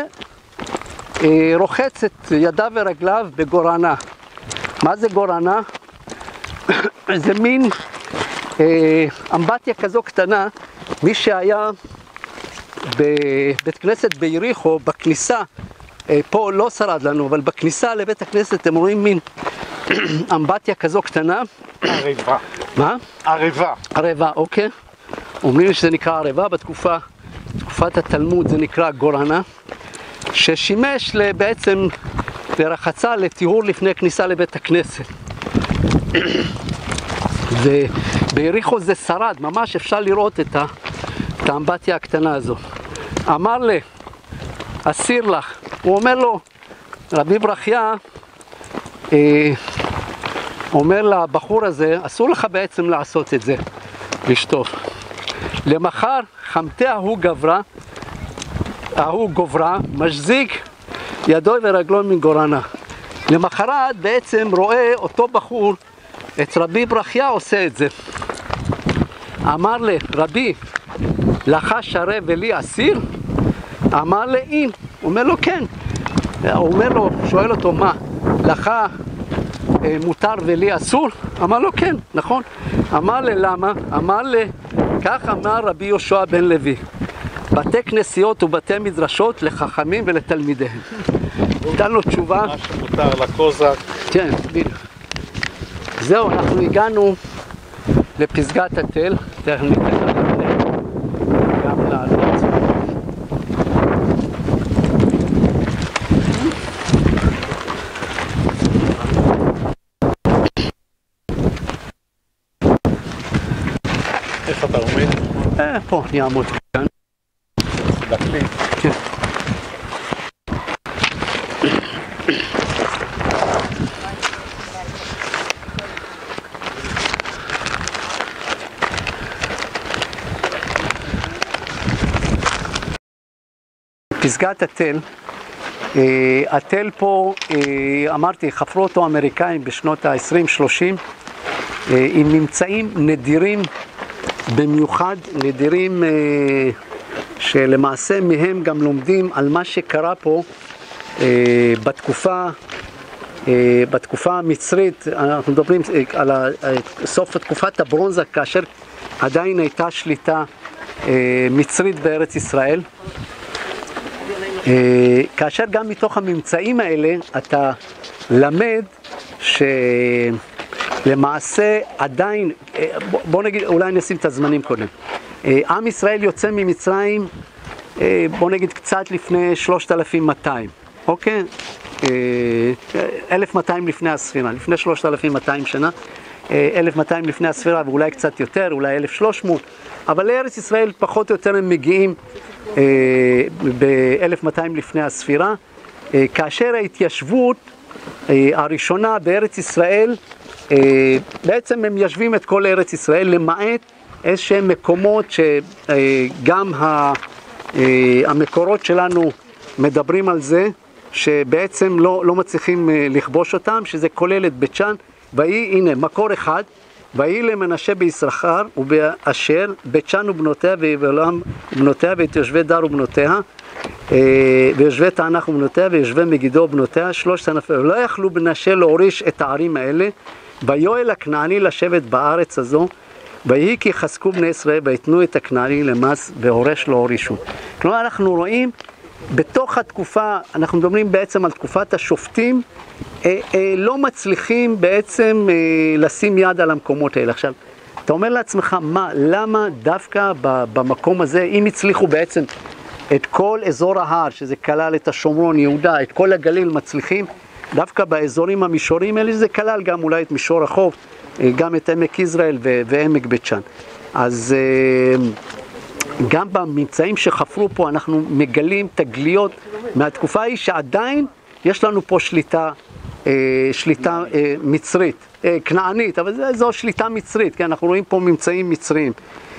שרוחץ את ידיו ורגליו בגורנה. מה זה גורנה? זה מין אמבטיה כזו קטנה. מי שהיה בבית כנסת ביריחו, בכניסה, פה לא שרד לנו, אבל בכניסה לבית הכנסת אתם רואים מין אמבטיה כזו קטנה. ערבה. מה? ערבה. ערבה, אוקיי. אומרים לי שזה נקרא ערבה, בתקופת התלמוד זה נקרא גורנה, ששימש בעצם לרחצה, לטיהור לפני כניסה לבית הכנסת. וביריחו זה שרד, ממש אפשר לראות את האמבטיה הקטנה הזו. אמר לי, אסיר לך, הוא אומר לו, רבי ברכיה, אומר לבחור הזה, אסור לך בעצם לעשות את זה, לשטוף. למחר חמתי ההוא גוברה, משזיק ידו ורגלו מגורנה. למחרת בעצם רואה אותו בחור, את רבי ברכיה עושה את זה. אמר לי, רבי, לך שרה ולי אסיר? אמר לי, אין. אומר לו, כן. הוא אומר לו, שואל אותו, מה? לך מותר ולי אסור? אמר לו, כן, נכון. אמר לי, למה? אמר לי, כך אמר רבי יהושע בן לוי, בתי כנסיות ובתי מדרשות לחכמים ולתלמידיהם. נתן לו תשובה. מה שמותר לקוזק. כן, בדיוק. זהו, אנחנו הגענו לפסגת התל, תכף ניתן לכם גם לעלות. איך אתה עומד? פה, אני אעמוד כאן. להקליט. כן. פסגת התל, התל פה, אמרתי, חפרו אותו אמריקאים בשנות ה-20-30, עם ממצאים נדירים במיוחד, נדירים שלמעשה מהם גם לומדים על מה שקרה פה בתקופה המצרית. אנחנו מדברים על סוף תקופת הברונזה, כאשר עדיין הייתה שליטה מצרית בארץ ישראל. כאשר גם מתוך הממצאים האלה אתה למד שלמעשה עדיין, בוא נגיד, אולי נשים את הזמנים קודם. עם ישראל יוצא ממצרים, בוא נגיד קצת לפני 3200, אוקיי? 1200 לפני הספירה, לפני 3200 שנה, 1200 לפני הספירה ואולי קצת יותר, אולי 1300, אבל לארץ ישראל פחות או יותר הם מגיעים ב-1200 לפני הספירה, כאשר ההתיישבות הראשונה בארץ ישראל, בעצם הם ישבים את כל ארץ ישראל למעט איזשהם מקומות שגם המקורות שלנו מדברים על זה, שבעצם לא מצליחים לכבוש אותם, שזה כולל את בית שאן. הנה, מקור אחד, ויהי למנשה ביששכר ובאשר, בית שאן ובנותיה ויבלעם ובנותיה ואת יושבי דר ובנותיה, ויושבי תענך ובנותיה ויושבי מגידו ובנותיה, 3 ענפים. לא יכלו מנשה להוריש את הערים האלה, ויואל הכנעני לשבת בארץ הזו, ויהי כי חזקו בני ישראל ויתנו את הכנעני למס והורש לא הורישו. כלומר אנחנו רואים בתוך התקופה, אנחנו מדברים בעצם על תקופת השופטים, לא מצליחים בעצם לשים יד על המקומות האלה. עכשיו, אתה אומר לעצמך, למה דווקא במקום הזה, אם הצליחו בעצם את כל אזור ההר, שזה כלל את השומרון, יהודה, את כל הגליל מצליחים, דווקא באזורים המישורים האלה, זה כלל גם אולי את מישור החוף, גם את עמק יזרעאל ועמק בית שאן. אז גם בממצאים שחפרו פה אנחנו מגלים תגליות מהתקופה ההיא שעדיין יש לנו פה שליטה מצרית, כנענית, אבל זו שליטה מצרית, כי אנחנו רואים פה ממצאים מצריים.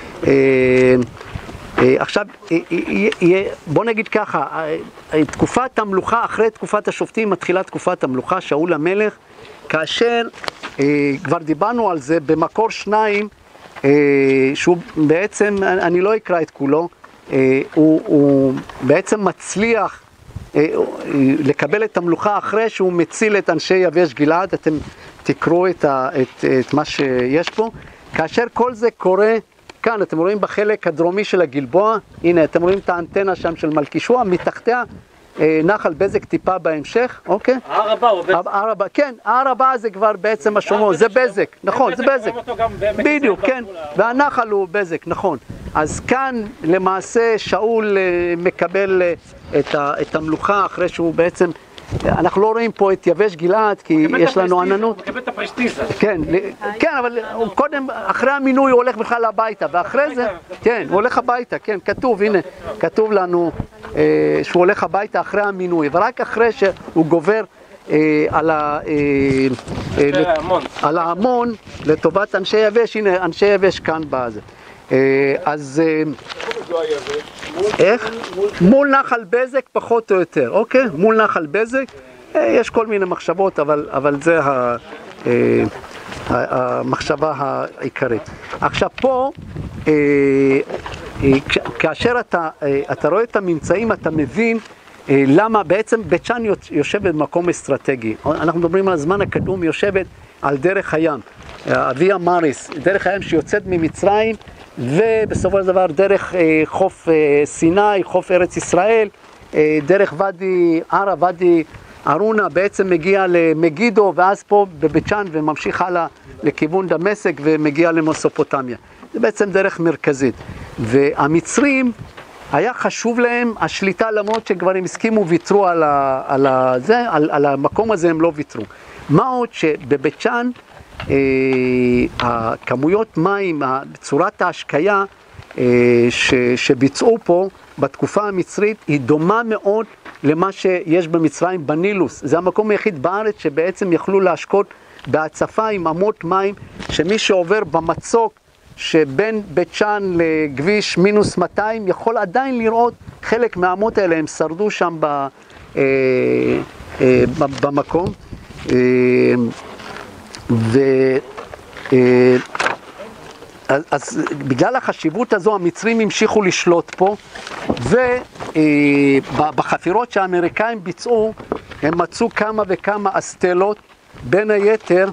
עכשיו, בוא נגיד ככה, תקופת המלוכה, אחרי תקופת השופטים מתחילה תקופת המלוכה, שאול המלך, כאשר כבר דיברנו על זה במקור 2, שהוא בעצם, אני לא אקרא את כולו, הוא בעצם מצליח לקבל את המלוכה אחרי שהוא מציל את אנשי יבש גלעד. אתם תקראו את מה שיש פה. כאשר כל זה קורה, כאן אתם רואים בחלק הדרומי של הגלבוע, הנה אתם רואים את האנטנה שם של מלכישוע, מתחתיה נחל בזק טיפה בהמשך, אוקיי? ההר הבא הוא בזק. ההר הבא, כן, ההר הבא זה כבר בעצם השומרון, זה בזק, נכון, זה בזק. בדיוק, כן, והנחל הוא בזק, נכון. אז כאן למעשה שאול מקבל את המלוכה אחרי שהוא בעצם, אנחנו לא רואים פה את יבש גלעד כי יש לנו עננות. הוא מקבל את הפרסטיזה. כן, אבל קודם, אחרי המינוי הוא הולך בכלל הביתה, ואחרי זה, כן, הוא הולך הביתה, כן, כתוב, הנה, כתוב לנו שהוא הולך הביתה אחרי המינוי, ורק אחרי שהוא גובר על ההמון לטובת אנשי יבש, הנה, אנשי יבש כאן בזה. אז איך? מול נחל בזק פחות או יותר, אוקיי? מול נחל בזק, יש כל מיני מחשבות, אבל זה המחשבה העיקרית. עכשיו פה, כאשר אתה רואה את הממצאים, אתה מבין למה בעצם בית שאן יושבת במקום אסטרטגי. אנחנו מדברים על הזמן הקדום, יושבת על דרך הים, אביה מריס, דרך הים שיוצאת ממצרים, ובסופו של דבר דרך חוף סיני, חוף ארץ ישראל, דרך ואדי ערה, ואדי ארונה, בעצם מגיע למגידו, ואז פה בבית שאן וממשיך הלאה לכיוון דמשק ומגיע למסופוטמיה. זה בעצם דרך מרכזית. והמצרים, היה חשוב להם השליטה, למרות שכבר הם הסכימו ויתרו על המקום הזה, הם לא ויתרו. מה עוד שבבית שאן, הכמויות מים, צורת ההשקיה שביצעו פה בתקופה המצרית היא דומה מאוד למה שיש במצרים בנילוס. זה המקום היחיד בארץ שבעצם יכלו להשקות בהצפה עם אמות מים, שמי שעובר במצוק שבין בית שאן לכביש מינוס 200 יכול עדיין לראות חלק מהאמות האלה, הם שרדו שם במקום. אז בגלל החשיבות הזו המצרים המשיכו לשלוט פה, ובחפירות שהאמריקאים ביצעו הם מצאו כמה וכמה אסטלות, בין היתר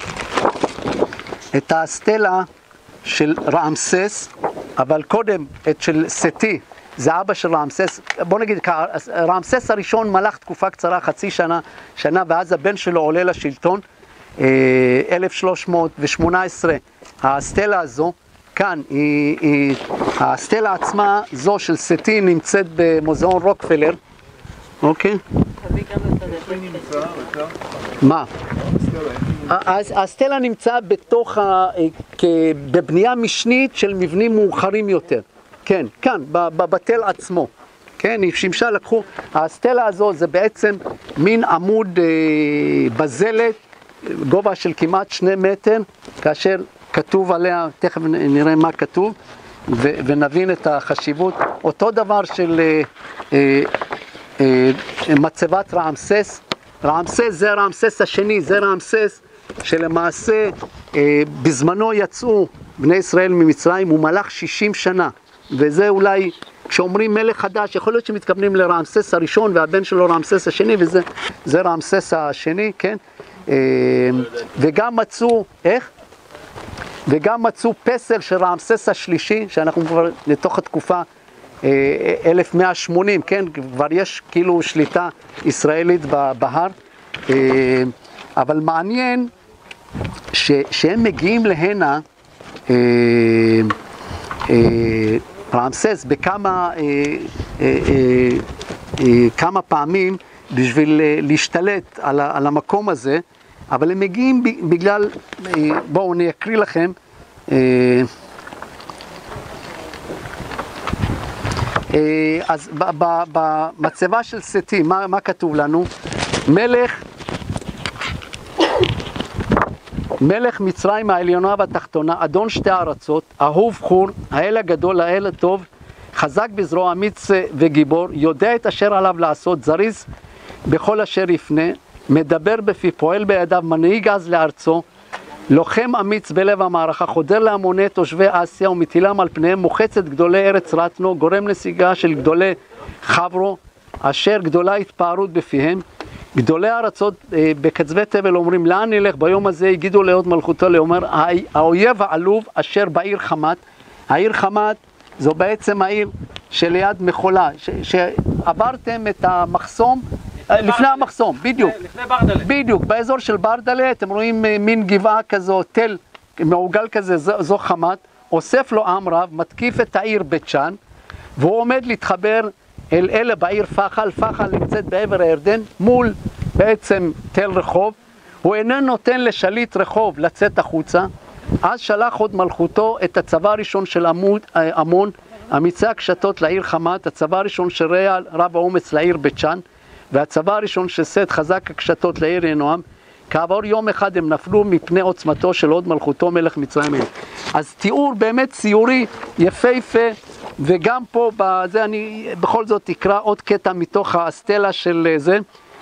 את האסטלה של רעמסס, אבל קודם את של סטי, זה אבא של רעמסס. בוא נגיד, רעמסס הראשון מלך תקופה קצרה, חצי שנה, ואז הבן שלו עולה לשלטון. 1318, הסטלה הזו, כאן, הסטלה עצמה, זו של סטי, נמצאת במוזיאון רוקפלר, אוקיי? מה? הסטלה נמצא בתוך, בבנייה משנית של מבנים מאוחרים יותר, כן, כאן, בתל עצמו, כן, היא שימשה, לקחו, הסטלה הזו זה בעצם מין עמוד בזלת, גובה של כמעט 2 מטר, כאשר כתוב עליה, תכף נראה מה כתוב, ונבין את החשיבות. אותו דבר של מצבת רעמסס, רעמסס זה רעמסס השני, זה רעמסס שלמעשה בזמנו יצאו בני ישראל ממצרים, הוא מלך 60 שנה, וזה אולי, כשאומרים מלך חדש, יכול להיות שמתכוונים לרעמסס הראשון והבן שלו רעמסס השני, וזה רעמסס השני, כן? וגם מצאו, איך? וגם מצאו פסל של רעמסס השלישי, שאנחנו כבר לתוך התקופה 1180, כן? כבר יש כאילו שליטה ישראלית בהר, אבל מעניין שהם מגיעים להנה, רעמסס בכמה כמה פעמים בשביל להשתלט על המקום הזה, אבל הם מגיעים בגלל, בואו אני אקריא לכם, אז במצבה של סטי, מה כתוב לנו? מלך מצרים העליונה והתחתונה, אדון שתי הארצות, אהוב חור, האל הגדול, האל הטוב, חזק בזרוע, אמיץ וגיבור, יודע את אשר עליו לעשות, זריז בכל אשר יפנה, מדבר בפי, פועל בידיו, מנהיג אז לארצו, לוחם אמיץ בלב המערכה, חודר להמוני תושבי אסיה ומטילם על פניהם, מוחץ את גדולי ארץ רטנו, גורם נסיגה של גדולי חברו, אשר גדולה התפארות בפיהם. גדולי הארצות בקצווי תבל אומרים, לאן נלך ביום הזה? הגידו להוד מלכותו, לאומר, האויב העלוב אשר בעיר חמת. העיר חמת זו בעצם העיר שליד מחולה, שעברתם את המחסום, לפני המחסום, בדיוק, בדיוק, באזור של ברדלה, אתם רואים מין גבעה כזו, תל מעוגל כזה, זו חמת, אוסף לו עם רב, מתקיף את העיר בית שאן, והוא עומד להתחבר אל אלה בעיר פחל, פחל נמצאת בעבר הירדן, מול בעצם תל רחוב, הוא איננו נותן לשליט רחוב לצאת החוצה, אז שלח עוד מלכותו את הצבא הראשון של עמון, אמיצי הקשתות לעיר חמת, הצבא הראשון של רע רב האומץ לעיר בית שאן, והצבא הראשון של סט חזק הקשתות לעיר ינועם, כעבור יום אחד הם נפלו מפני עוצמתו של עוד מלכותו מלך מצרים. אז תיאור באמת ציורי יפהפה, וגם פה בזה אני בכל זאת אקרא עוד קטע מתוך הסטלה של זה,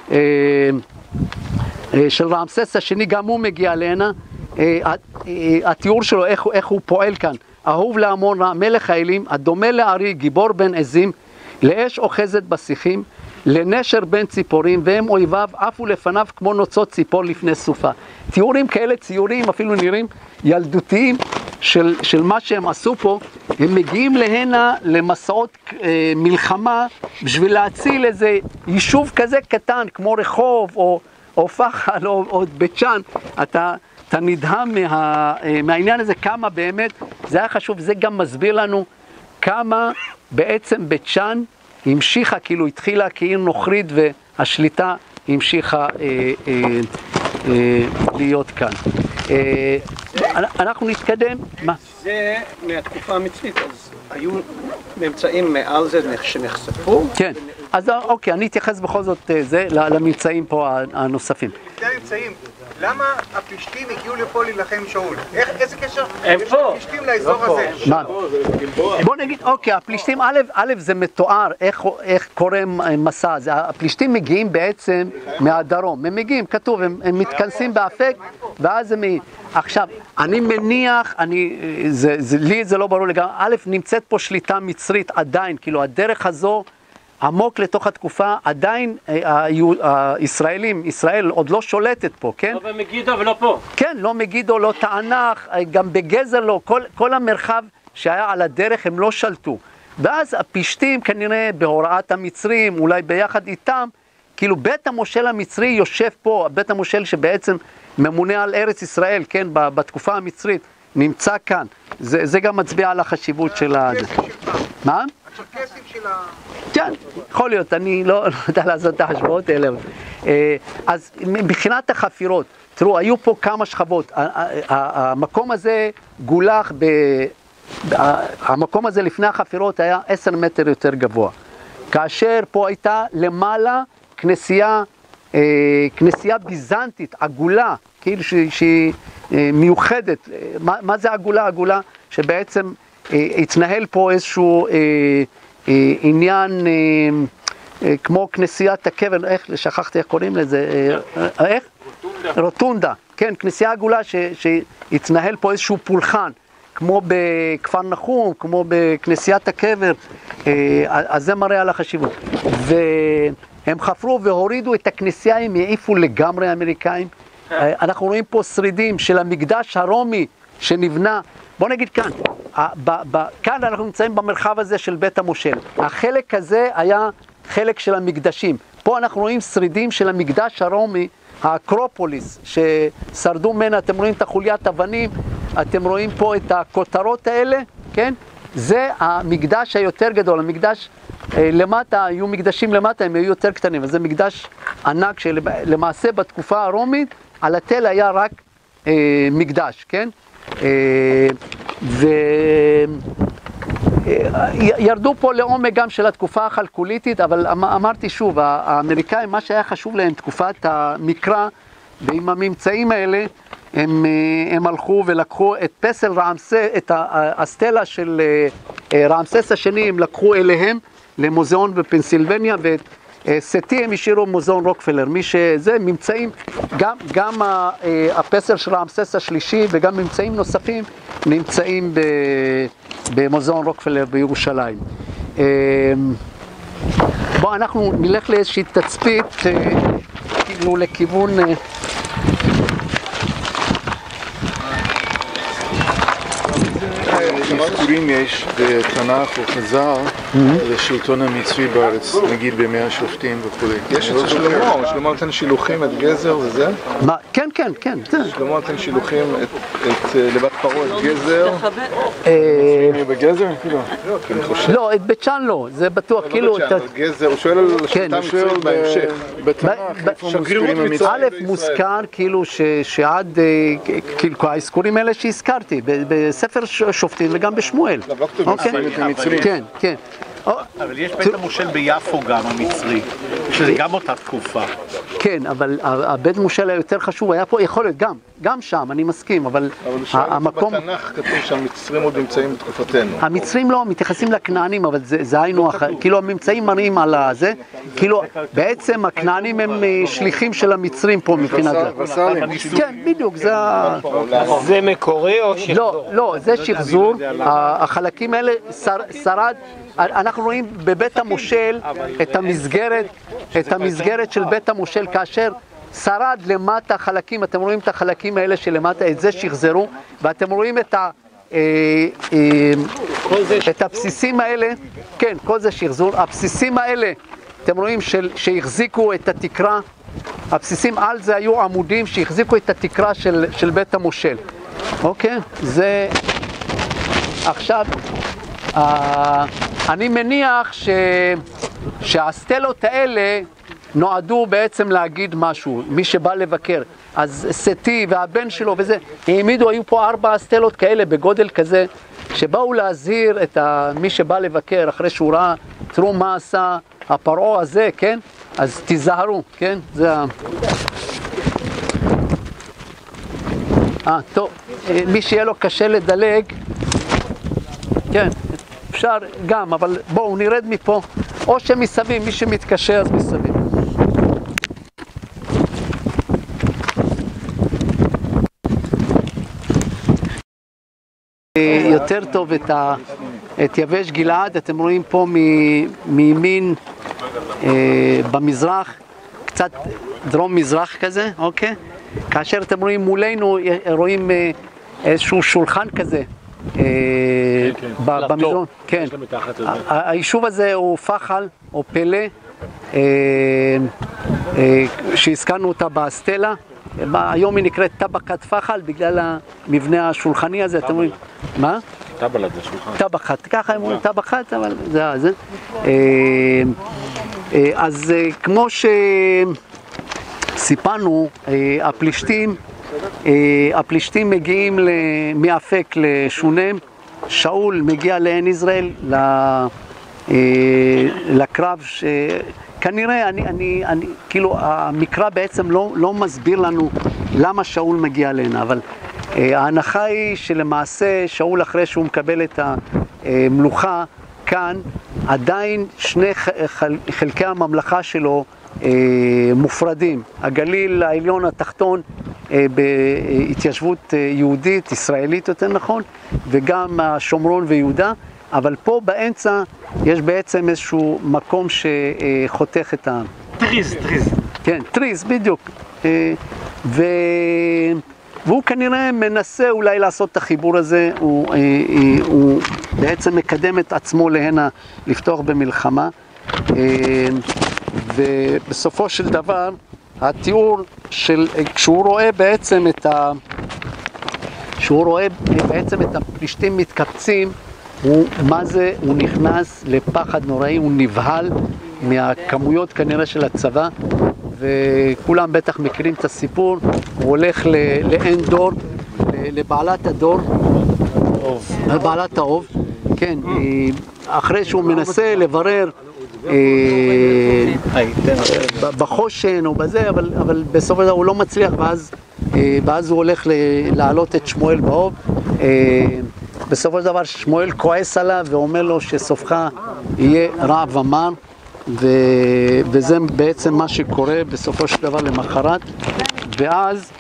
של רעמסס השני, גם הוא מגיע להנה, התיאור שלו איך הוא פועל כאן, אהוב להמון רע, מלך האלים, הדומה לארי, גיבור בין עזים, לאש אוחזת בשיחים, לנשר בין ציפורים, והם אויביו עפו לפניו כמו נוצות ציפור לפני סופה. תיאורים כאלה, ציורים אפילו נראים ילדותיים של מה שהם עשו פה, הם מגיעים להנה למסעות מלחמה בשביל להציל איזה יישוב כזה קטן כמו רחוב או פחל או בית שאן. אתה נדהם מהעניין הזה, כמה באמת זה היה חשוב. זה גם מסביר לנו כמה בעצם בית שאן המשיכה, כאילו התחילה כעיר נוכרית והשליטה המשיכה להיות כאן. אנחנו נתקדם. מה? זה מהתקופה המצרית, אז היו ממצאים מעל זה שנחשפו? כן, אז אוקיי, אני אתייחס בכל זאת לממצאים פה הנוספים. לפני הממצאים, למה הפלישתים הגיעו לפה להילחם שאול? איזה קשר יש לפלישתים לאזור הזה? מה? בוא נגיד, אוקיי, הפלישתים, א' זה מתואר, איך קורה מסע, הפלישתים מגיעים בעצם מהדרום, הם מגיעים, כתוב, הם מתכנסים באפק, ואז הם... עכשיו, אני מניח, לי זה לא ברור לגמרי, א', נמצאת פה שליטה מצרית עדיין, כאילו הדרך הזו, עמוק לתוך התקופה, עדיין הישראלים, ישראל עוד לא שולטת פה, כן? לא במגידו ולא פה. כן, לא מגידו, לא תענך, גם בגזר לא, כל המרחב שהיה על הדרך הם לא שלטו. ואז הפלישתים כנראה בהוראת המצרים, אולי ביחד איתם, כאילו בית המושל המצרי יושב פה, בית המושל שבעצם ממונה על ארץ ישראל, כן, בתקופה המצרית, נמצא כאן. זה גם מצביע על החשיבות של ה... מה? הצ'רקסים של ה... כן, יכול להיות, אני לא יודע לעשות את החשבועות האלה. אז מבחינת החפירות, תראו, היו פה כמה שכבות. המקום הזה גולח, המקום הזה לפני החפירות היה 10 מטר יותר גבוה. כאשר פה הייתה למעלה כנסייה ביזנטית, עגולה, כאילו שהיא מיוחדת. מה זה עגולה? עגולה שבעצם התנהל פה איזשהו עניין כמו כנסיית הקבר, שכחתי איך קוראים לזה, איך? רוטונדה, כן, כנסייה עגולה שהתנהל פה איזשהו פולחן, כמו בכפר נחום, כמו בכנסיית הקבר, אז זה מראה על החשיבות. והם חפרו והורידו את הכנסייה, הם העיפו לגמרי האמריקאים. אנחנו רואים פה שרידים של המקדש הרומי שנבנה, בוא נגיד כאן, כאן אנחנו נמצאים במרחב הזה של בית המושל. החלק הזה היה חלק של המקדשים. פה אנחנו רואים שרידים של המקדש הרומי, האקרופוליס, ששרדו ממנה. אתם רואים את החוליית אבנים, אתם רואים פה את הכותרות האלה, כן? זה המקדש היותר גדול. המקדש למטה, היו מקדשים למטה, הם היו יותר קטנים, אז זה מקדש ענק שלמעשה בתקופה הרומית, על התל היה רק מקדש, כן? וירדו פה לעומק גם של התקופה החלקוליתית, אבל אמרתי שוב, האמריקאים, מה שהיה חשוב להם, תקופת המקרא, ועם הממצאים האלה, הם הלכו ולקחו את פסל רעמסס, את הסטלה של רעמסס השני, הם לקחו אליהם למוזיאון בפנסילבניה, ואת סטי הם השאירו מוזיאון רוקפלר. מי שזה, ממצאים, גם הפסל של רעמסס השלישי וגם ממצאים נוספים נמצאים במוזיאון רוקפלר בירושלים. בואו אנחנו נלך לאיזושהי תצפית, כאילו לכיוון... אזכורים יש בתנ"ך או חז"ל לשלטון המצרי בארץ, נגיד בימי השופטים וכו'. יש אצל שלמה נותן שילוחים את גזר וזה? מה? כן, כן, כן. שלמה נותן שילוחים את לבת פרעה, את גזר. בגזר? לא, את בית שאן לא, זה בטוח, כאילו... גזר, הוא שואל על השלטה המצרית בהמשך. א', מוזכר כאילו שעד, כאילו האזכורים האלה שהזכרתי, בספר שופטים וגם בשמואל. כן, כן. אבל יש בית המושל ביפו גם המצרי, שזה גם אותה תקופה. כן, אבל הבית מושל היותר חשוב היה פה, יכול להיות גם שם, אני מסכים, אבל המקום... בתנ"ך כתוב שהמצרים עוד נמצאים בתקופתנו. המצרים לא מתייחסים לכנענים, אבל זה היינו, כאילו הממצאים מראים על זה, כאילו בעצם הכנענים הם שליחים של המצרים פה מבחינת זה. כן, בדיוק, זה מקורי או שחזור? לא, זה שחזור, החלקים האלה שרד, אנחנו רואים בבית המושל את המסגרת של בית המושל, כאשר שרד למטה חלקים, אתם רואים את החלקים האלה שלמטה, את זה שחזרו, ואתם רואים את הבסיסים האלה, כן, כל זה שחזור, הבסיסים האלה, אתם רואים שהחזיקו את התקרה, הבסיסים על זה היו עמודים שהחזיקו את התקרה של בית המושל, אוקיי? זה עכשיו... אני מניח שהסטלות האלה נועדו בעצם להגיד משהו, מי שבא לבקר. אז סטי והבן שלו וזה, היו פה 4 סטלות כאלה בגודל כזה, שבאו להזהיר את מי שבא לבקר אחרי שהוא ראה, תראו מה עשה הפרעה הזה, כן? אז תיזהרו, כן? זה טוב, מי שיהיה לו קשה לדלג, כן. אפשר גם, אבל בואו נרד מפה, או שמסביב, מי שמתקשר אז מסביב. יותר טוב את יבש גלעד, אתם רואים פה מימין במזרח, קצת דרום מזרח כזה, אוקיי? כאשר אתם רואים מולנו, רואים איזשהו שולחן כזה, במדרון, כן. היישוב הזה הוא פחל או פלא, שהזכרנו אותה בסטלה, היום היא נקראת טבקת פחל בגלל המבנה השולחני הזה, אתם רואים? מה? טבלת זה שולחן. טבחת, ככה הם אומרים טבחת, אבל זה זה. אז כמו שסיפרנו, הפלישתים מגיעים מאפק לשונם, שאול מגיע לעין יזרעאל לקרב, כנראה, כאילו המקרא בעצם לא מסביר לנו למה שאול מגיע להנה, אבל ההנחה היא שלמעשה שאול אחרי שהוא מקבל את המלוכה כאן, עדיין שני חלקי הממלכה שלו מופרדים. הגליל העליון התחתון בהתיישבות יהודית, ישראלית יותר נכון, וגם השומרון ויהודה, אבל פה באמצע יש בעצם איזשהו מקום שחותך את העם. טריז. כן, טריז, בדיוק. והוא כנראה מנסה אולי לעשות את החיבור הזה, הוא בעצם מקדם את עצמו להנה לפתוח במלחמה, ובסופו של דבר התיאור של, כשהוא רואה בעצם את הפלישתים מתקבצים, מה זה? הוא נכנס לפחד נוראי, הוא נבהל מהכמויות כנראה של הצבא, וכולם בטח מכירים את הסיפור. הוא הולך לאין דור, לבעלת הדור, בעלת האוב, כן, אחרי שהוא מנסה לברר בחושן או בזה, אבל בסופו של דבר הוא לא מצליח, ואז הוא הולך להעלות את שמואל באוב. בסופו של דבר שמואל כועס עליו ואומר לו שסופך יהיה רע ומר, וזה בעצם מה שקורה בסופו של דבר למחרת. ואז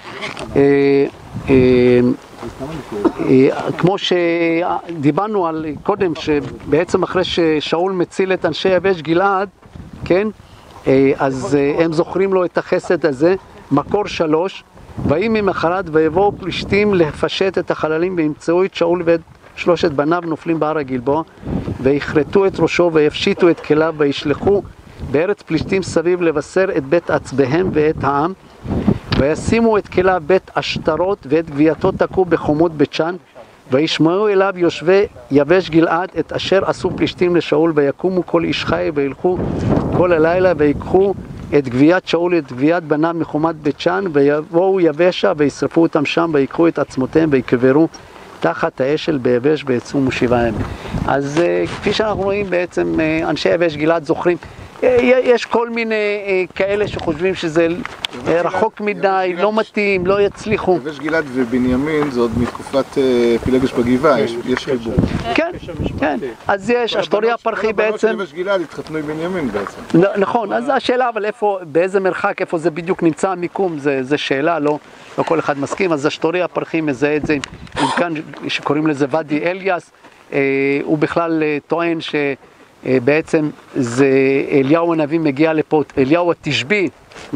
כמו שדיברנו על קודם, שבעצם אחרי ששאול מציל את אנשי יבש גלעד, כן, אז הם זוכרים לו את החסד הזה. מקור 3, ויהי ממחרת ויבואו פלישתים לפשט את החללים וימצאו את שאול ואת 3 בניו נופלים בהר הגלבוע, ויכרתו את ראשו ויפשיטו את כליו וישלחו בארץ פלישתים סביב לבשר את בית עצביהם ואת העם, וישימו את כליו בית אשתרות ואת גבייתו תקעו בחומות בית שן, וישמעו אליו יושבי יבש גלעד את אשר עשו פלישתים לשאול, ויקומו כל איש חי וילכו כל הלילה ויקחו את גביית שאול ואת גביית בניו מחומת בית שן, ויבואו יבשה וישרפו אותם שם ויקחו את עצמותיהם ויקברו תחת האשל ביבש ויצאו מ7 ימים. אז כפי שאנחנו רואים בעצם אנשי יבש גלעד זוכרים, יש כל מיני כאלה שחושבים שזה רחוק מדי, לא מתאים, לא יצליחו. יבש גלעד ובנימין זה עוד מתקופת פילגש בגבעה, יש חיבור. כן, כן. אז יש, השטוריה הפרחי בעצם... יבש גלעד התחתנו עם בנימין בעצם. נכון, אז השאלה אבל איפה, באיזה מרחק, איפה זה בדיוק נמצא המיקום, זה שאלה, לא כל אחד מסכים. אז השטוריה הפרחי מזהה את זה עם כאן שקוראים לזה ואדי אליאס, הוא בכלל טוען ש... בעצם זה אליהו הנביא מגיע לפה, אליהו התשבי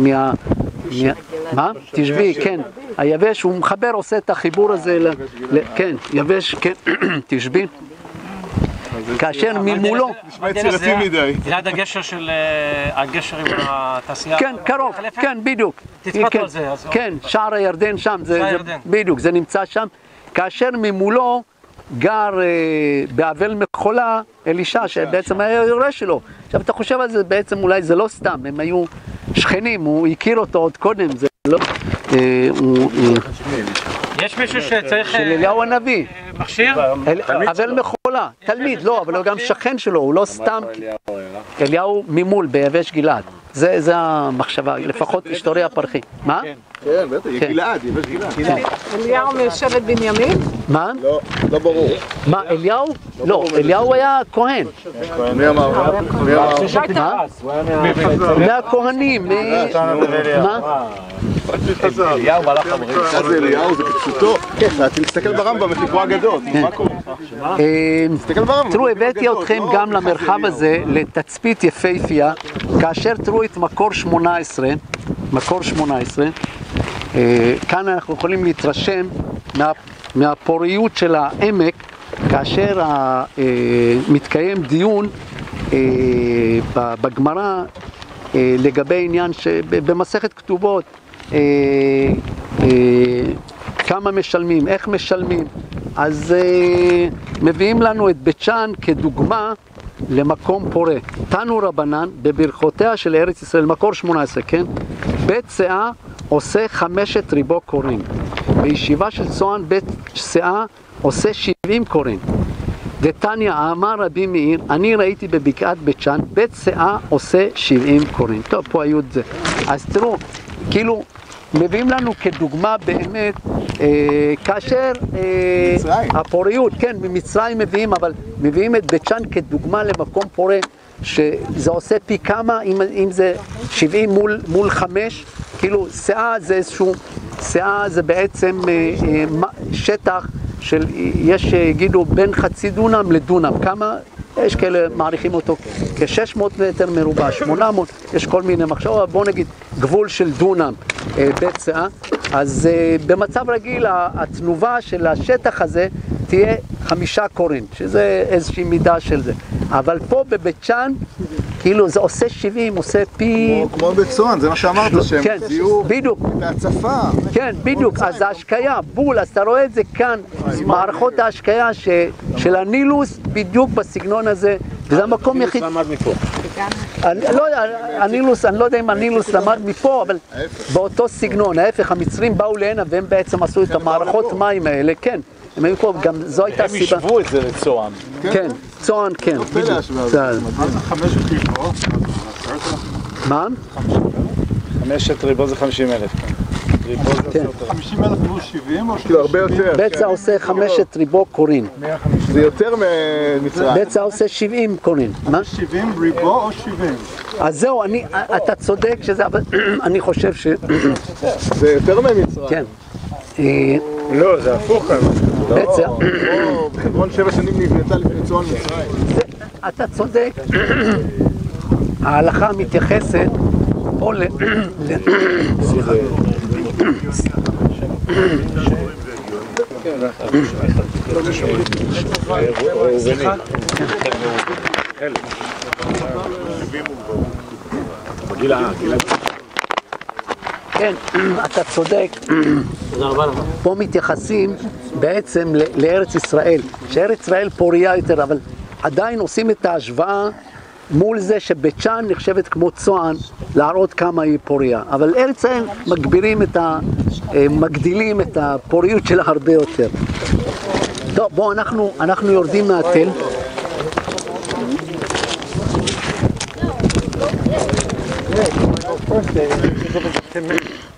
מה? תשבי, כן, היבש, הוא מחבר, עושה את החיבור הזה, כן, יבש, כן, תשבי, כאשר ממולו, נשמע יצירתי מדי. ליד הגשר של, הגשר עם התעשייה. כן, קרוב, כן, בדיוק, כן, שער הירדן שם, בדיוק, זה נמצא שם, כאשר ממולו גר באבל מחולה אלישע, שבעצם היה יורש שלו. עכשיו אתה חושב על זה, בעצם אולי זה לא סתם, הם היו שכנים, הוא הכיר אותו עוד קודם, זה לא... יש מישהו שצריך... של אליהו הנביא. מכשיר? אבל מחולה, תלמיד, לא, אבל הוא גם שכן שלו, הוא לא סתם... אליהו ממול, ביבש גלעד. זה המחשבה, לפחות היסטוריה הפרחי. מה? כן, בטח, גלעד, יבש גלעד. אליהו משבט בנימין? מה? לא ברור. מה, אליהו? לא, אליהו היה כהן. מי אמר? מה? מהכהנים. מה? אליהו מלאך המרים. מה זה אליהו? זה כפשוטו. תסתכל ברמב"ם, מחברו אגדות. מה קורה? תסתכל ברמב"ם. תראו, הבאתי אתכם גם למרחב הזה לתצפית יפהפייה, כאשר תראו את מקור 18, כאן אנחנו יכולים להתרשם מהפוריות של העמק, כאשר מתקיים דיון בגמרא לגבי עניין שבמסכת כתובות, כמה משלמים, איך משלמים, אז מביאים לנו את בית שאן כדוגמה למקום פורה. תנו רבנן בברכותיה של ארץ ישראל, מקור 18, כן? בית שאה עושה 5 ריבו קורין. בישיבה של צוען בית שאה עושה 70 קורין. דתניא אמר רבי מאיר, אני ראיתי בבקעת בית שאן, בית שאה עושה 70 קורין. טוב, פה היו את זה. אז תראו, כאילו, מביאים לנו כדוגמה באמת, כאשר הפוריות, כן, ממצרים מביאים, אבל מביאים את בית שאן כדוגמה למקום פורה, שזה עושה פי כמה, אם זה 70 מול 5, כאילו שאה זה איזשהו, שאה זה בעצם שטח של, יש שיגידו בין חצי דונם לדונם, כמה, יש כאלה מעריכים אותו כ-600 מטר מרובע, 800, יש כל מיני מחשבות, בואו נגיד גבול של דונם בית שאה, אז במצב רגיל התנובה של השטח הזה תהיה 5 קורין, שזה איזושהי מידה של זה, אבל פה בבית שאן, כאילו זה עושה 70, עושה פי... כמו בית צוען, זה מה שאמרת, שהם זיהו בהצפה. כן, בדיוק, אז ההשקיה, בול, אז אתה רואה את זה כאן, מערכות ההשקיה של הנילוס, בדיוק בסגנון הזה, וזה המקום יחיד... הנילוס למד מפה. הנילוס, אני לא יודע אם הנילוס למד מפה, אבל באותו סגנון, ההפך, המצרים באו להנה והם בעצם עשו את המערכות מים האלה, כן. הם היו פה, גם זו הייתה סיבה. הם ישבו את זה לצוען. כן, צוען, כן. מה זה 5 ריבו? מה? 5 ריבו זה 50,000. 50,000 מול 70 או כאילו הרבה יותר? בית שאה עושה 5 ריבו קורין. זה יותר ממצרים. בית שאה עושה 70 קורין. מה? 70 ריבו או 70? אז זהו, אתה צודק שזה, אבל אני חושב ש... זה יותר ממצרים. כן. לא, זה הפוך. בית שאה... חברון 7 שנים נבנתה לפני צוען מצרים. אתה צודק. ההלכה מתייחסת פה ל... סליחה. כן, אתה צודק. פה מתייחסים בעצם לארץ ישראל, שארץ ישראל פוריה יותר, אבל עדיין עושים את ההשוואה מול זה שבית שאן נחשבת כמו צוען, להראות כמה היא פוריה. אבל ארץ ישראל מגדילים את הפוריות שלה הרבה יותר. טוב, בואו, אנחנו יורדים מהתל. First day,